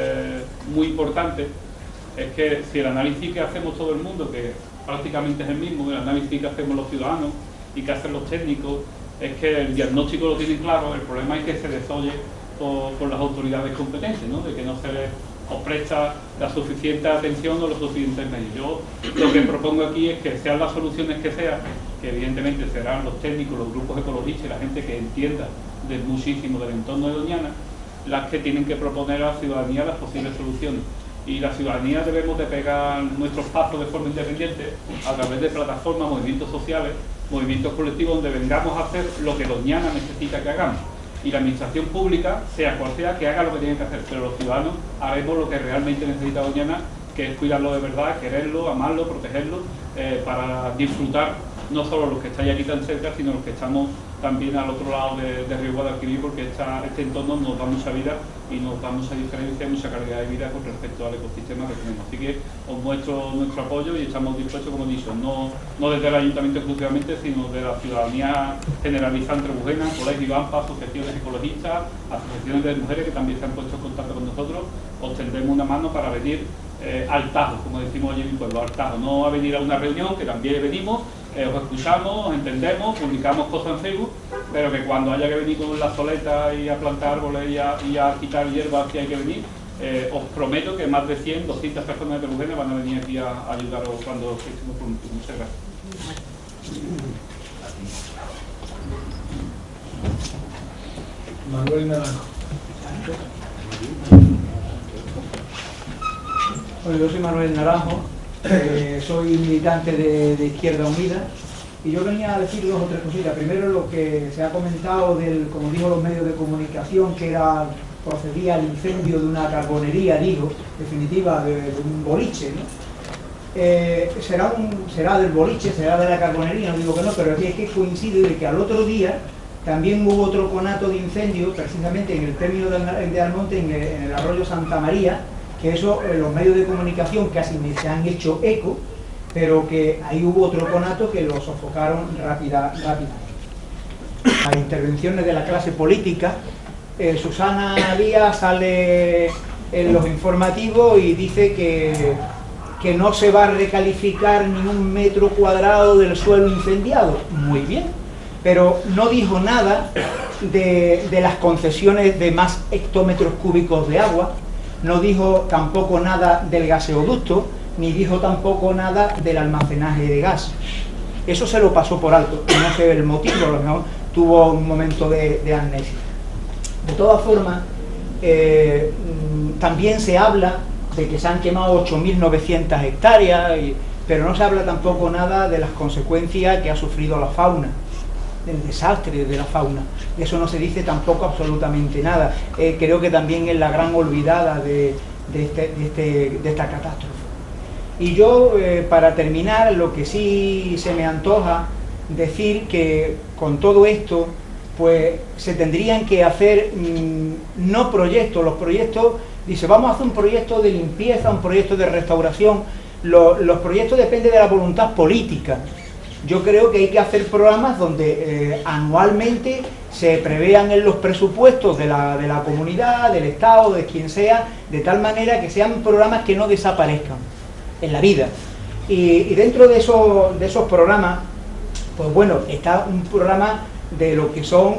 muy importante es que si el análisis que hacemos todo el mundo, que prácticamente es el mismo, el análisis que hacemos los ciudadanos y que hacen los técnicos, es que el diagnóstico lo tienen claro, el problema es que se desoye por las autoridades competentes, ¿no? De que no se les presta la suficiente atención o los suficientes medios. Yo lo que propongo aquí es que sean las soluciones que sean, que evidentemente serán los técnicos, los grupos ecologistas y la gente que entienda muchísimo del entorno de Doñana, las que tienen que proponer a la ciudadanía las posibles soluciones. Y la ciudadanía debemos de pegar nuestros pasos de forma independiente a través de plataformas, movimientos sociales, movimientos colectivos, donde vengamos a hacer lo que Doñana necesita que hagamos. Y la administración pública, sea cual sea, que haga lo que tiene que hacer, pero los ciudadanos haremos lo que realmente necesita Doñana, que es cuidarlo de verdad, quererlo, amarlo, protegerlo, para disfrutar no solo los que estáis aquí tan cerca, sino los que estamos también al otro lado de Río Guadalquivir, porque este entorno nos da mucha vida y nos da mucha diferencia y mucha calidad de vida con respecto al ecosistema que tenemos. Así que os muestro nuestro apoyo y estamos dispuestos, como he dicho, no desde el ayuntamiento exclusivamente, sino de la ciudadanía generalizada en Trebujena, colegios, AMPA, asociaciones ecologistas, asociaciones de mujeres que también se han puesto en contacto con nosotros. Os tendremos una mano para venir al tajo, como decimos allí en mi pueblo, al tajo, no a venir a una reunión, que también venimos, os escuchamos, os entendemos, publicamos cosas en Facebook, pero que cuando haya que venir con la soleta y a plantar árboles y a quitar hierbas que hay que venir, os prometo que más de 100, 200 personas de Trebujena van a venir aquí a ayudaros cuando estemos pronto. Muchas gracias. Manuel Naranjo. Bueno, yo soy Manuel Naranjo, soy militante de Izquierda Unida, y yo venía a decir dos o tres cositas. Primero, lo que se ha comentado como digo, los medios de comunicación, que procedía al incendio de una carbonería, definitiva, de un boliche, ¿no? Será del boliche, será de la carbonería, no digo que no, pero es que coincide de que al otro día también hubo otro conato de incendio, precisamente en el término de Almonte, en el arroyo Santa María, que eso los medios de comunicación casi se han hecho eco, pero que ahí hubo otro conato que lo sofocaron rápidamente. Las intervenciones de la clase política, Susana Díaz sale en los informativos y dice que no se va a recalificar ni un metro cuadrado del suelo incendiado. Muy bien, pero no dijo nada de las concesiones de más hectómetros cúbicos de agua, no dijo tampoco nada del gaseoducto, ni dijo tampoco nada del almacenaje de gas. Eso se lo pasó por alto, no sé el motivo, a lo mejor tuvo un momento de amnesia. De todas formas, también se habla de que se han quemado 8.900 hectáreas, pero no se habla tampoco nada de las consecuencias que ha sufrido la fauna, del desastre de la fauna. De eso no se dice tampoco absolutamente nada. Creo que también es la gran olvidada de esta catástrofe. Y yo, para terminar, lo que sí se me antoja decir que con todo esto, pues se tendrían que hacer no proyectos. Los proyectos, dice, vamos a hacer un proyecto de limpieza, un proyecto de restauración. Los proyectos dependen de la voluntad política. Yo creo que hay que hacer programas donde anualmente se prevean en los presupuestos de la comunidad, del Estado, de quien sea, de tal manera que sean programas que no desaparezcan en la vida. Y dentro de esos programas, pues bueno, está un programa de lo que son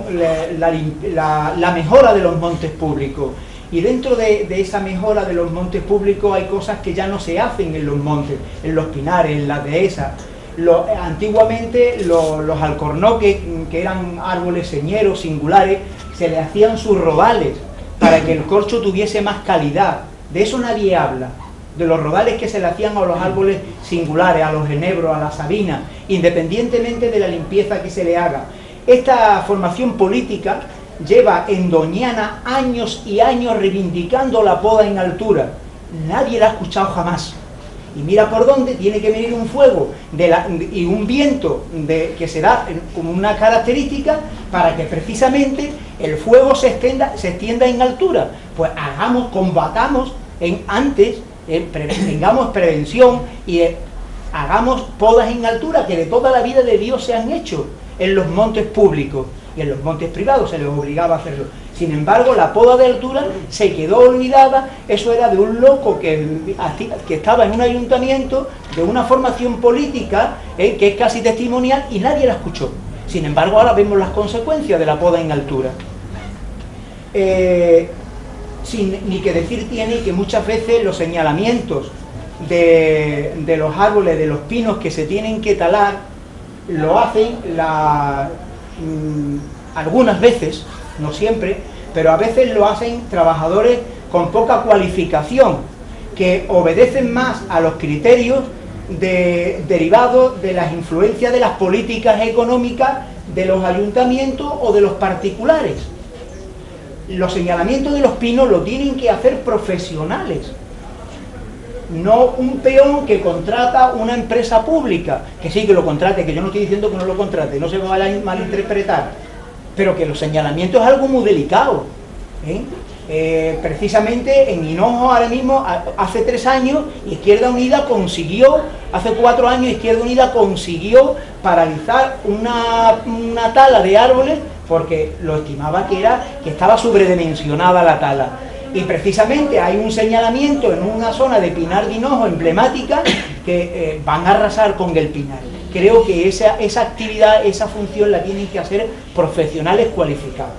la mejora de los montes públicos. Y dentro de esa mejora de los montes públicos hay cosas que ya no se hacen en los montes, en los pinares, en las dehesas. Antiguamente los alcornoques, que eran árboles señeros, singulares, se le hacían sus rodales para que el corcho tuviese más calidad. De eso nadie habla, de los rodales que se le hacían a los árboles singulares, a los enebros, a la sabina, independientemente de la limpieza que se le haga. Esta formación política lleva en Doñana años y años reivindicando la poda en altura. Nadie la ha escuchado jamás. Y mira por dónde tiene que venir un fuego y un viento que se da como una característica para que precisamente el fuego se extienda en altura. Pues combatamos antes, tengamos prevención y hagamos podas en altura que de toda la vida de Dios se han hecho en los montes públicos, y en los montes privados se les obligaba a hacerlo. Sin embargo, la poda de altura se quedó olvidada. Eso era de un loco que estaba en un ayuntamiento, de una formación política que es casi testimonial, y nadie la escuchó. Sin embargo, ahora vemos las consecuencias de la poda en altura. Ni que decir tiene que muchas veces los señalamientos de los árboles, de los pinos que se tienen que talar, lo hacen algunas veces, no siempre, pero a veces lo hacen trabajadores con poca cualificación, que obedecen más a los criterios derivados de las influencias de las políticas económicas de los ayuntamientos o de los particulares. Los señalamientos de los pinos lo tienen que hacer profesionales, no un peón que contrata una empresa pública, que sí que lo contrate, que yo no estoy diciendo que no lo contrate, no se me vaya a malinterpretar, pero que los señalamientos es algo muy delicado. Precisamente en Hinojo ahora mismo, hace 3 años, Izquierda Unida consiguió, hace 4 años Izquierda Unida consiguió paralizar una tala de árboles porque lo estimaba que estaba sobredimensionada la tala. Y precisamente hay un señalamiento en una zona de Pinar de Hinojo emblemática que van a arrasar con el pinar. Creo que esa actividad, esa función la tienen que hacer profesionales cualificados.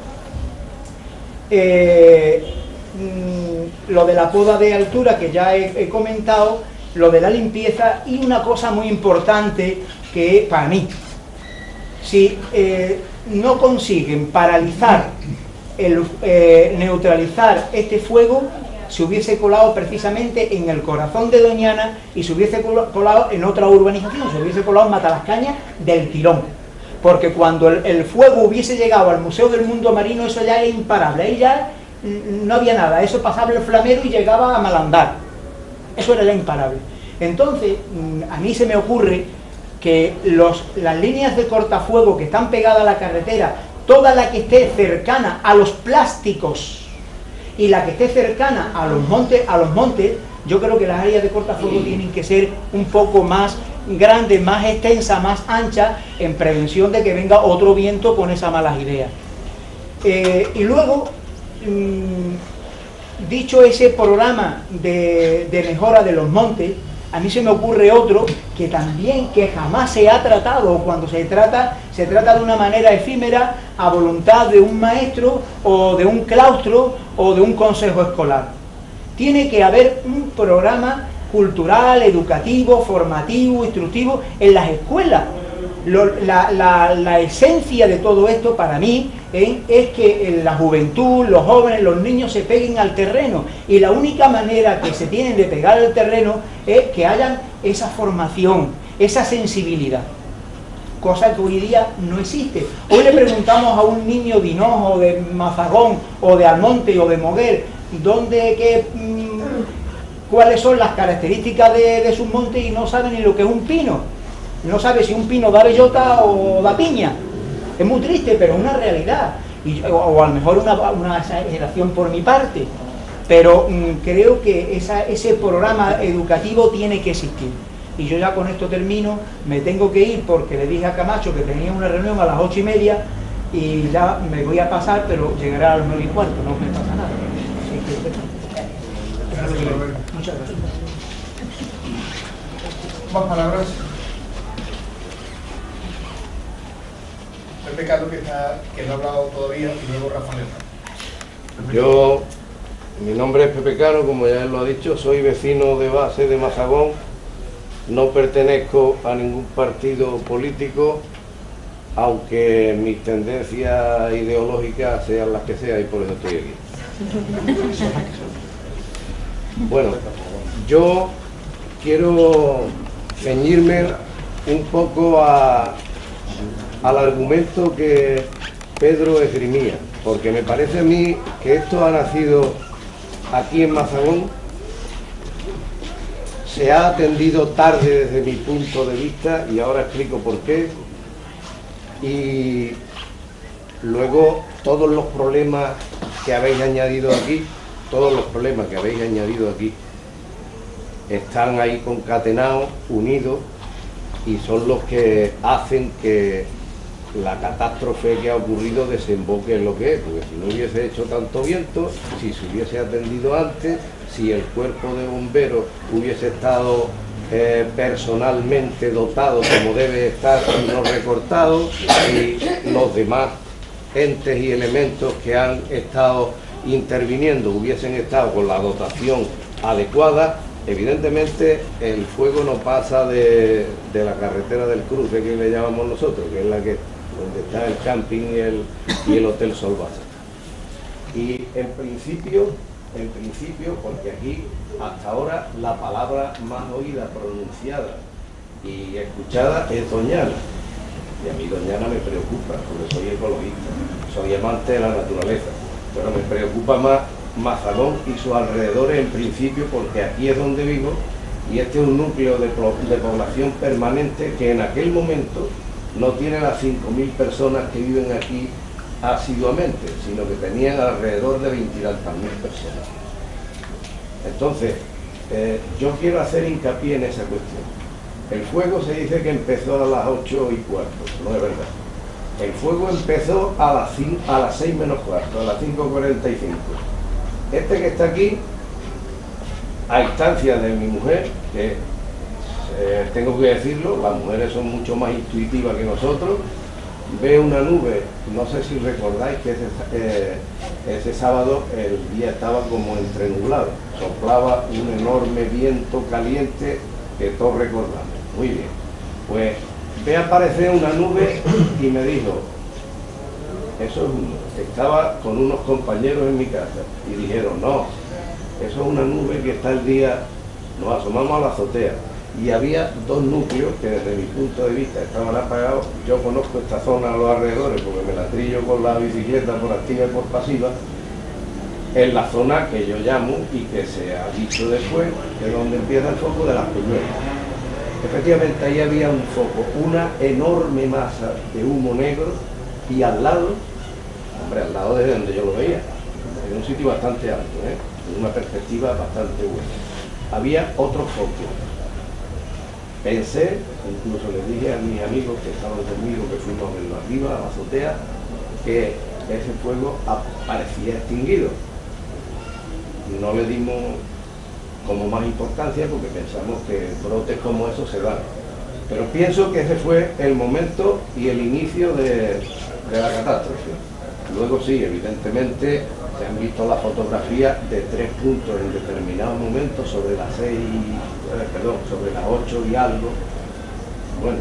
Lo de la poda de altura que ya he comentado, lo de la limpieza, y una cosa muy importante que para mí, si no consiguen paralizar neutralizar este fuego se hubiese colado precisamente en el corazón de Doñana y se hubiese colado en otra urbanización, se hubiese colado en Matalascaña del tirón. Porque cuando el fuego hubiese llegado al Museo del Mundo Marino, eso ya era imparable, ahí ya no había nada, eso pasaba el flamero y llegaba a Malandar, eso era ya imparable. Entonces, a mí se me ocurre que las líneas de cortafuego que están pegadas a la carretera, toda la que esté cercana a los plásticos y la que esté cercana a los montes, yo creo que las áreas de cortafuego tienen que ser un poco más grandes, más extensas, más anchas, en prevención de que venga otro viento con esas malas ideas. Y luego, dicho ese programa de mejora de los montes, a mí se me ocurre otro que también, que jamás se ha tratado, o cuando se trata de una manera efímera, a voluntad de un maestro, o de un claustro, o de un consejo escolar. Tiene que haber un programa cultural, educativo, formativo, instructivo en las escuelas. La esencia de todo esto para mí es que la juventud, los jóvenes, los niños se peguen al terreno, y la única manera que se tienen de pegar al terreno es que hayan esa formación, esa sensibilidad, cosa que hoy día no existe. Hoy le preguntamos a un niño de Hinojo, de Mazagón, o de Almonte, o de Moguer, cuáles son las características de sus montes, y no saben ni lo que es un pino. No sabe si un pino da bellota o da piña. Es muy triste, pero es una realidad. O a lo mejor una exageración por mi parte. Pero creo que ese programa educativo tiene que existir. Y yo ya con esto termino. Me tengo que ir porque le dije a Camacho que tenía una reunión a las 8:30 y ya me voy a pasar, pero llegará a las 9:15, no me pasa nada. Así que, muchas gracias. Más palabras. Pepe Cano, que no ha hablado todavía, y luego Rafael. Mi nombre es Pepe Cano, como ya él lo ha dicho, soy vecino de base de Mazagón, no pertenezco a ningún partido político, aunque mis tendencias ideológicas sean las que sean, y por eso estoy aquí. Bueno, yo quiero ceñirme un poco al argumento que Pedro esgrimía, porque me parece a mí que esto ha nacido aquí en Mazagón, se ha atendido tarde desde mi punto de vista, y ahora explico por qué, y luego todos los problemas que habéis añadido aquí, están ahí concatenados, unidos, y son los que hacen que la catástrofe que ha ocurrido desemboque en lo que es, porque si no hubiese hecho tanto viento, si se hubiese atendido antes, si el cuerpo de bomberos hubiese estado personalmente dotado como debe estar y no recortado, y los demás entes y elementos que han estado interviniendo hubiesen estado con la dotación adecuada, evidentemente el fuego no pasa de la carretera del cruce, que le llamamos nosotros, que es la que donde está el camping y el Hotel Solvasa. Y en principio, porque aquí hasta ahora la palabra más oída, pronunciada y escuchada es Doñana, y a mí Doñana me preocupa porque soy ecologista, soy amante de la naturaleza, pero me preocupa más Mazagón y sus alrededores en principio, porque aquí es donde vivo, y este es un núcleo de población permanente que en aquel momento no tiene las 5.000 personas que viven aquí asiduamente, sino que tenían alrededor de 20 y tantas mil personas. Entonces, yo quiero hacer hincapié en esa cuestión. El fuego se dice que empezó a las 8:15, no es verdad. El fuego empezó a las 6 menos cuarto, a las 5:45. Este que está aquí, a instancia de mi mujer, que tengo que decirlo, las mujeres son mucho más intuitivas que nosotros, ve una nube, no sé si recordáis que ese sábado el día estaba como entrenublado, soplaba un enorme viento caliente que todos recordamos. Muy bien, pues ve aparecer una nube y me dijo, eso es humo. Estaba con unos compañeros en mi casa y dijeron, no, eso es una nube que está el día. Nos asomamos a la azotea y había dos núcleos que desde mi punto de vista estaban apagados. Yo conozco esta zona a los alrededores porque me la trillo con la bicicleta por activa y por pasiva. En la zona que yo llamo y que se ha dicho después, que es donde empieza el foco de las Peñuelas. Efectivamente ahí había un foco, una enorme masa de humo negro y al lado, hombre, al lado de donde yo lo veía, en un sitio bastante alto, en una perspectiva bastante buena, había otro foco. Pensé, incluso les dije a mis amigos que estaban conmigo, que fuimos a verlo arriba, a la azotea, que ese fuego parecía extinguido. No le dimos como más importancia porque pensamos que brotes como esos se dan. Pero pienso que ese fue el momento y el inicio de la catástrofe. Luego sí, evidentemente, se han visto las fotografías de 3 puntos en determinados momentos sobre las 6, sobre las 8 y algo. Bueno,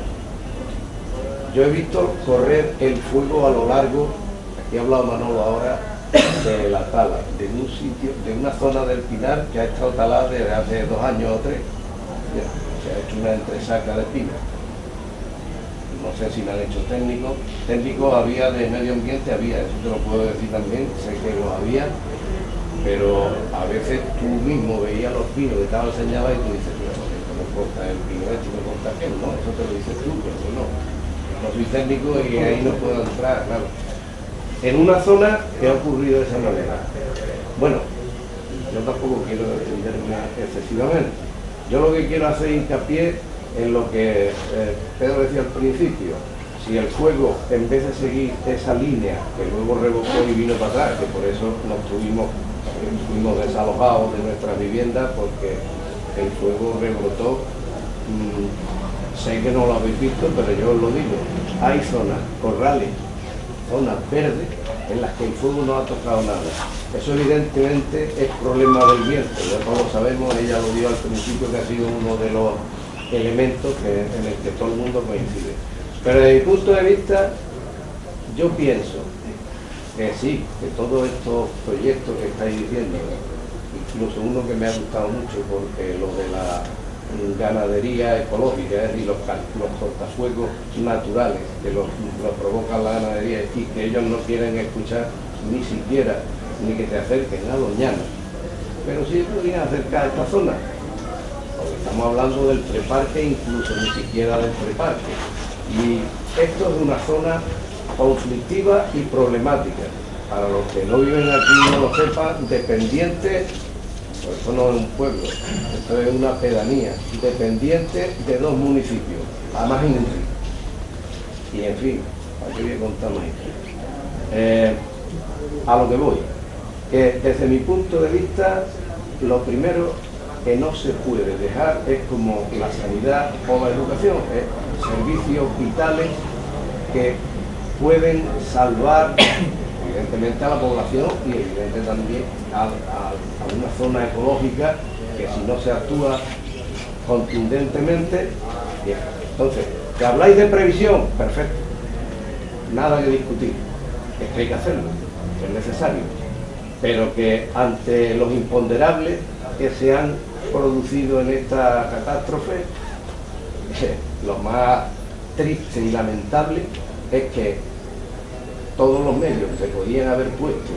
yo he visto correr el fuego a lo largo, aquí ha hablado Manolo ahora, de la tala, de un sitio, de una zona del Pinar que ha estado talada desde hace 2 años o 3. Se ha hecho una entresaca de pinos. No sé si me han hecho técnicos. Técnicos había de medio ambiente, había, eso te lo puedo decir también, sé que los había, pero a veces tú mismo veías los pinos que estaban enseñados y tú dices, no, esto me corta el pino, esto me corta aquel, no, eso te lo dices tú, pero no soy técnico y ahí no puedo entrar, claro. En una zona que ha ocurrido de esa manera. Bueno, yo tampoco quiero extenderme excesivamente. Yo lo que quiero hacer hincapié en lo que Pedro decía al principio. Si el fuego, en vez de seguir esa línea, que luego revocó y vino para atrás, que por eso fuimos desalojados de nuestras viviendas, porque el fuego rebrotó. Sé que no lo habéis visto, pero yo os lo digo. Hay zonas, corrales, zonas verdes en las que el fuego no ha tocado nada. Eso evidentemente es problema del viento, ya todos lo sabemos, ella lo dio al principio que ha sido uno de los elementos en el que todo el mundo coincide. Pero desde mi punto de vista, yo pienso que sí, que todos estos proyectos que estáis diciendo, incluso uno que me ha gustado mucho porque lo de la ganadería ecológica, es decir, los cortafuegos naturales que los provoca la ganadería y que ellos no quieren escuchar ni siquiera ni que te acerquen a Doñana, pero sí podrían acercar a esta zona, porque estamos hablando del preparque, incluso ni siquiera del preparque, y esto es una zona conflictiva y problemática. Para los que no viven aquí y no lo sepan, dependiente. Pues esto no es un pueblo, esto es una pedanía, dependiente de 2 municipios, además en Enrique. Y en fin, ¿para qué voy a contar más historias? A lo que voy, que desde mi punto de vista, lo primero que no se puede dejar es como la sanidad o la educación, servicios vitales que pueden salvar evidentemente a la población y evidentemente también a una zona ecológica que si no se actúa contundentemente, bien. Entonces, que habláis de previsión, perfecto, nada que discutir, es que hay que hacerlo, es necesario, pero que ante los imponderables que se han producido en esta catástrofe, lo más triste y lamentable es que todos los medios que se podían haber puesto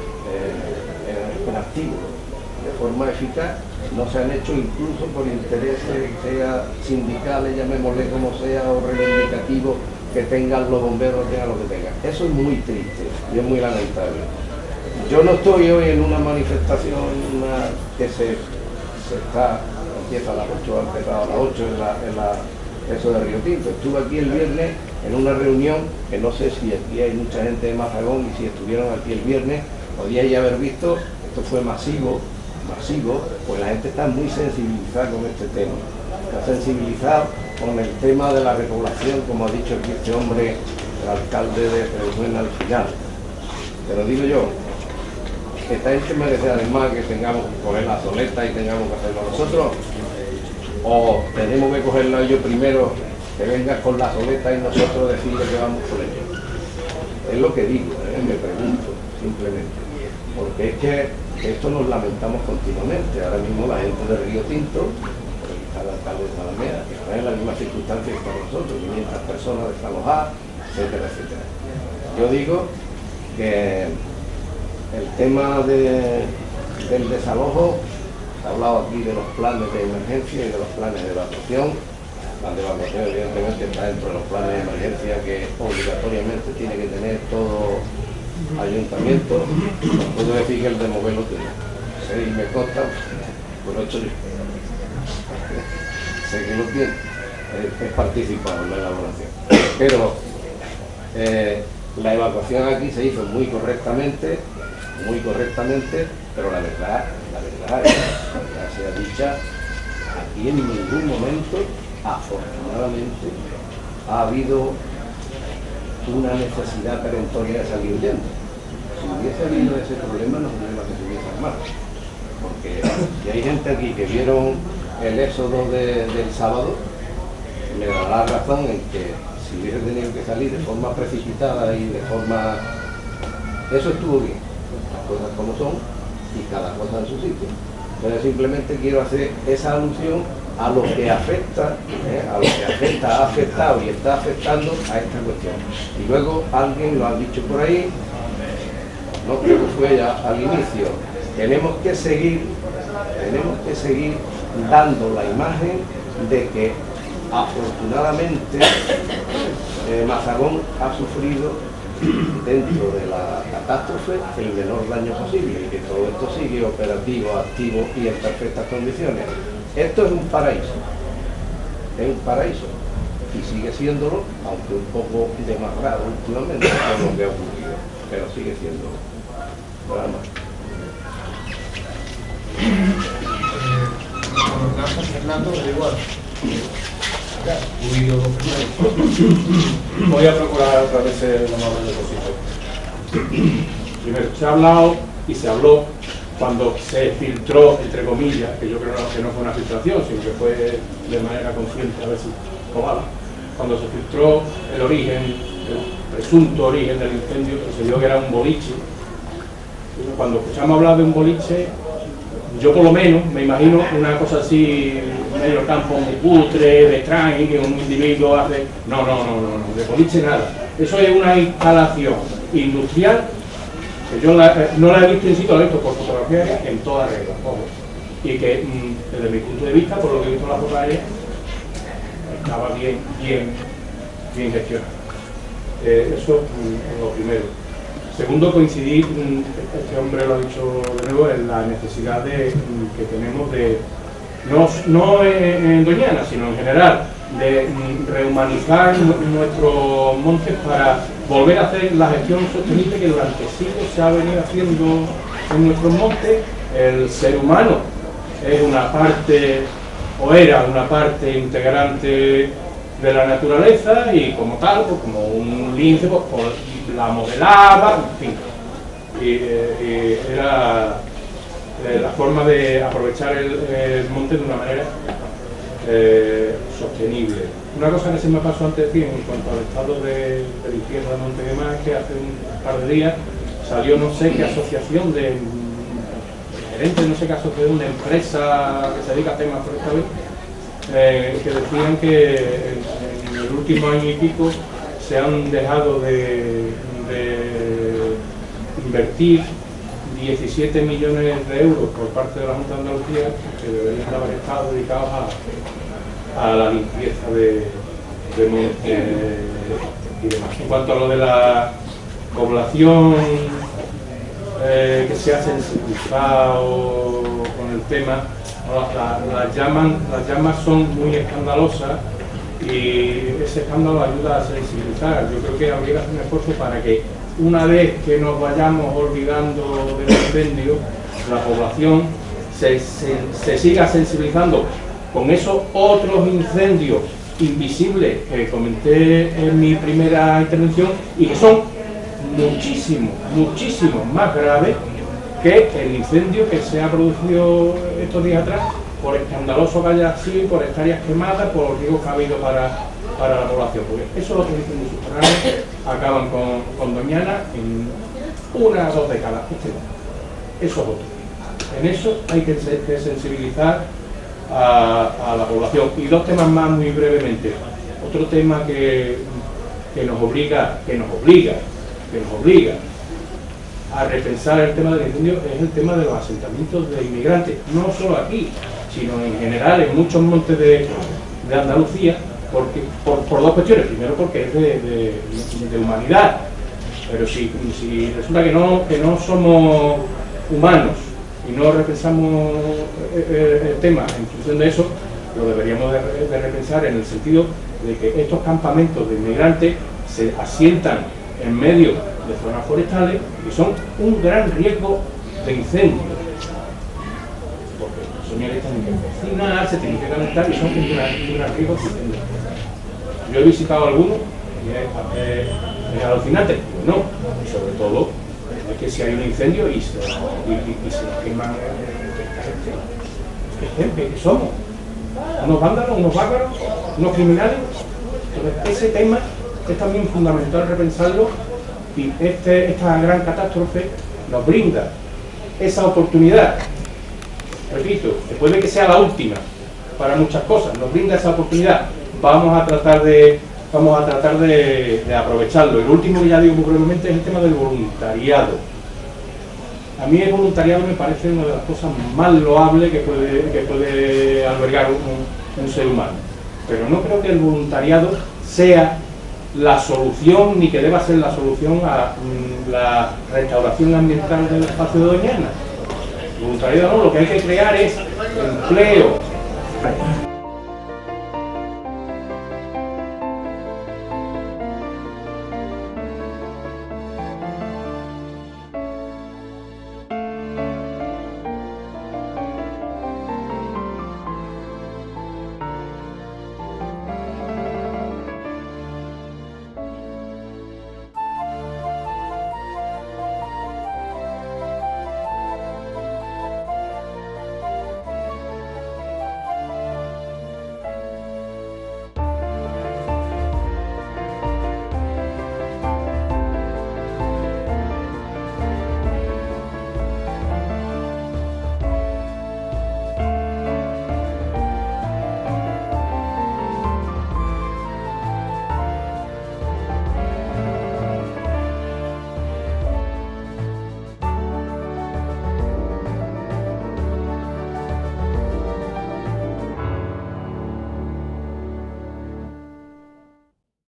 en activo de forma eficaz no se han hecho, incluso por intereses, sea sindicales, llamémosle como sea, o reivindicativos que tengan los bomberos, tengan lo que tengan. Eso es muy triste y es muy lamentable. Yo no estoy hoy en una manifestación que empieza a las 8, ha empezado a las 8 eso de Río Tinto. Estuve aquí el viernes en una reunión que no sé si aquí hay mucha gente de Mazagón y si estuvieron aquí el viernes podíais haber visto, esto fue masivo, pues la gente está muy sensibilizada con este tema, está sensibilizado con el tema de la repoblación, como ha dicho aquí este hombre, el alcalde de Perezuela al final. Pero digo yo, que esta gente merece además que tengamos que coger la soleta y tengamos que hacerlo nosotros, o tenemos que cogerlo yo primero, que venga con la soleta y nosotros decirle que vamos por ello. Es lo que digo, me pregunto, simplemente. Porque es que esto nos lamentamos continuamente. Ahora mismo la gente de Río Tinto, por ahí está el alcalde de Zalamea, que está en las mismas circunstancias que nosotros, 500 personas desalojadas, etcétera, etcétera. Yo digo que el tema del desalojo, se ha hablado aquí de los planes de emergencia y de los planes de evacuación. El plan de evacuación evidentemente está dentro de los planes de emergencia que obligatoriamente tiene que tener todo ayuntamiento. Puedo decir que el de Mover lo tiene. Sé y me consta, por 8 días. Sé que lo tiene. Es participado en la elaboración. Pero la evacuación aquí se hizo muy correctamente, pero la verdad sea dicha, aquí en ningún momento, afortunadamente, ha habido una necesidad perentoria de salir huyendo. Si hubiese habido ese problema, no tendríamos que subir armado. Porque si hay gente aquí que vieron el éxodo del sábado, me dará la razón en que si hubiese tenido que salir de forma precipitada y de forma... Eso estuvo bien, las cosas como son y cada cosa en su sitio. Entonces simplemente quiero hacer esa alusión a lo que afecta, ha afectado y está afectando a esta cuestión. Y luego alguien lo ha dicho por ahí, no creo que fue ya al inicio, tenemos que seguir dando la imagen de que afortunadamente Mazagón ha sufrido dentro de la catástrofe el menor daño posible y que todo esto sigue operativo, activo y en perfectas condiciones. Esto es un paraíso y sigue siéndolo, aunque un poco demacrado últimamente por lo que ha ocurrido, pero sigue siéndolo. Nada más. Fernando, da igual. Voy a procurar otra vez ser lo más breve posible. Primero, se ha hablado y se habló cuando se filtró, entre comillas, que yo creo que no fue una filtración, sino que fue de manera consciente, a ver si probaba, cuando se filtró el origen, el presunto origen del incendio, que se vio que era un boliche. Cuando escuchamos hablar de un boliche, yo por lo menos me imagino una cosa así, medio campo muy cutre, de extraño, que un individuo hace... No, de boliche nada. Eso es una instalación industrial, que yo no la he visto en sitio, la he visto por fotografía en toda regla, ojo. Y que desde mi punto de vista, por lo que he visto en la fotografía, estaba bien gestionado. Eso es lo primero. Segundo, coincidir, este hombre lo ha dicho de nuevo, en la necesidad que tenemos de, no en Doñana, sino en general, de rehumanizar nuestros montes para volver a hacer la gestión sostenible que durante siglos se ha venido haciendo en nuestros montes. El ser humano es una parte, o era una parte integrante de la naturaleza y como tal, pues como un lince, pues la modelaba, en fin. Y era la forma de aprovechar el monte de una manera sostenible. Una cosa que se me pasó antes de decir en cuanto al estado del infierno del monte de Mar, que hace un par de días salió no sé qué asociación de gerentes, no sé qué asociación de empresa que se dedica a temas forestales, que decían que en el último año y pico se han dejado de invertir 17 millones de euros por parte de la Junta de Andalucía, que deberían haber estado dedicados a la limpieza de montes y demás. En cuanto a lo de la población que se ha sensibilizado con el tema, las llamas son muy escandalosas y ese escándalo ayuda a sensibilizar. Yo creo que habría que hacer un esfuerzo para que una vez que nos vayamos olvidando del incendio, la población se siga sensibilizando con esos otros incendios invisibles que comenté en mi primera intervención y que son muchísimo más graves que el incendio que se ha producido estos días atrás por escandaloso que haya sido, por hectáreas quemadas, por los riesgos que ha habido para la población, porque eso es lo que dicen los subterráneos, acaban con Doñana en 1 o 2 décadas. Eso es otro. En eso hay que sensibilizar a la población. Y 2 temas más muy brevemente. Otro tema que nos obliga a repensar el tema del incendio es el tema de los asentamientos de inmigrantes, no solo aquí, sino en general en muchos montes de Andalucía, porque, por 2 cuestiones. Primero, porque es de humanidad, pero si resulta que no somos humanos y no repensamos el tema en función de eso, lo deberíamos de repensar en el sentido de que estos campamentos de inmigrantes se asientan en medio de zonas forestales y son un gran riesgo de incendio, porque los señores tienen que cocinar, se tienen que calentar y son un gran riesgo de incendio. Yo he visitado algunos y es alucinante, pero no, y sobre todo es que si hay un incendio y se queman ¿qué somos? Unos vándalos, unos bárbaros, unos criminales. Entonces ese tema es también fundamental repensarlo, y esta gran catástrofe nos brinda esa oportunidad. Repito, después de que sea la última para muchas cosas, nos brinda esa oportunidad. Vamos a tratar de aprovecharlo. Y lo último que ya digo muy brevemente es el tema del voluntariado. A mí el voluntariado me parece una de las cosas más loables que puede albergar un ser humano. Pero no creo que el voluntariado sea la solución, ni que deba ser la solución a la restauración ambiental del espacio de Doñana. El voluntariado no, lo que hay que crear es empleo.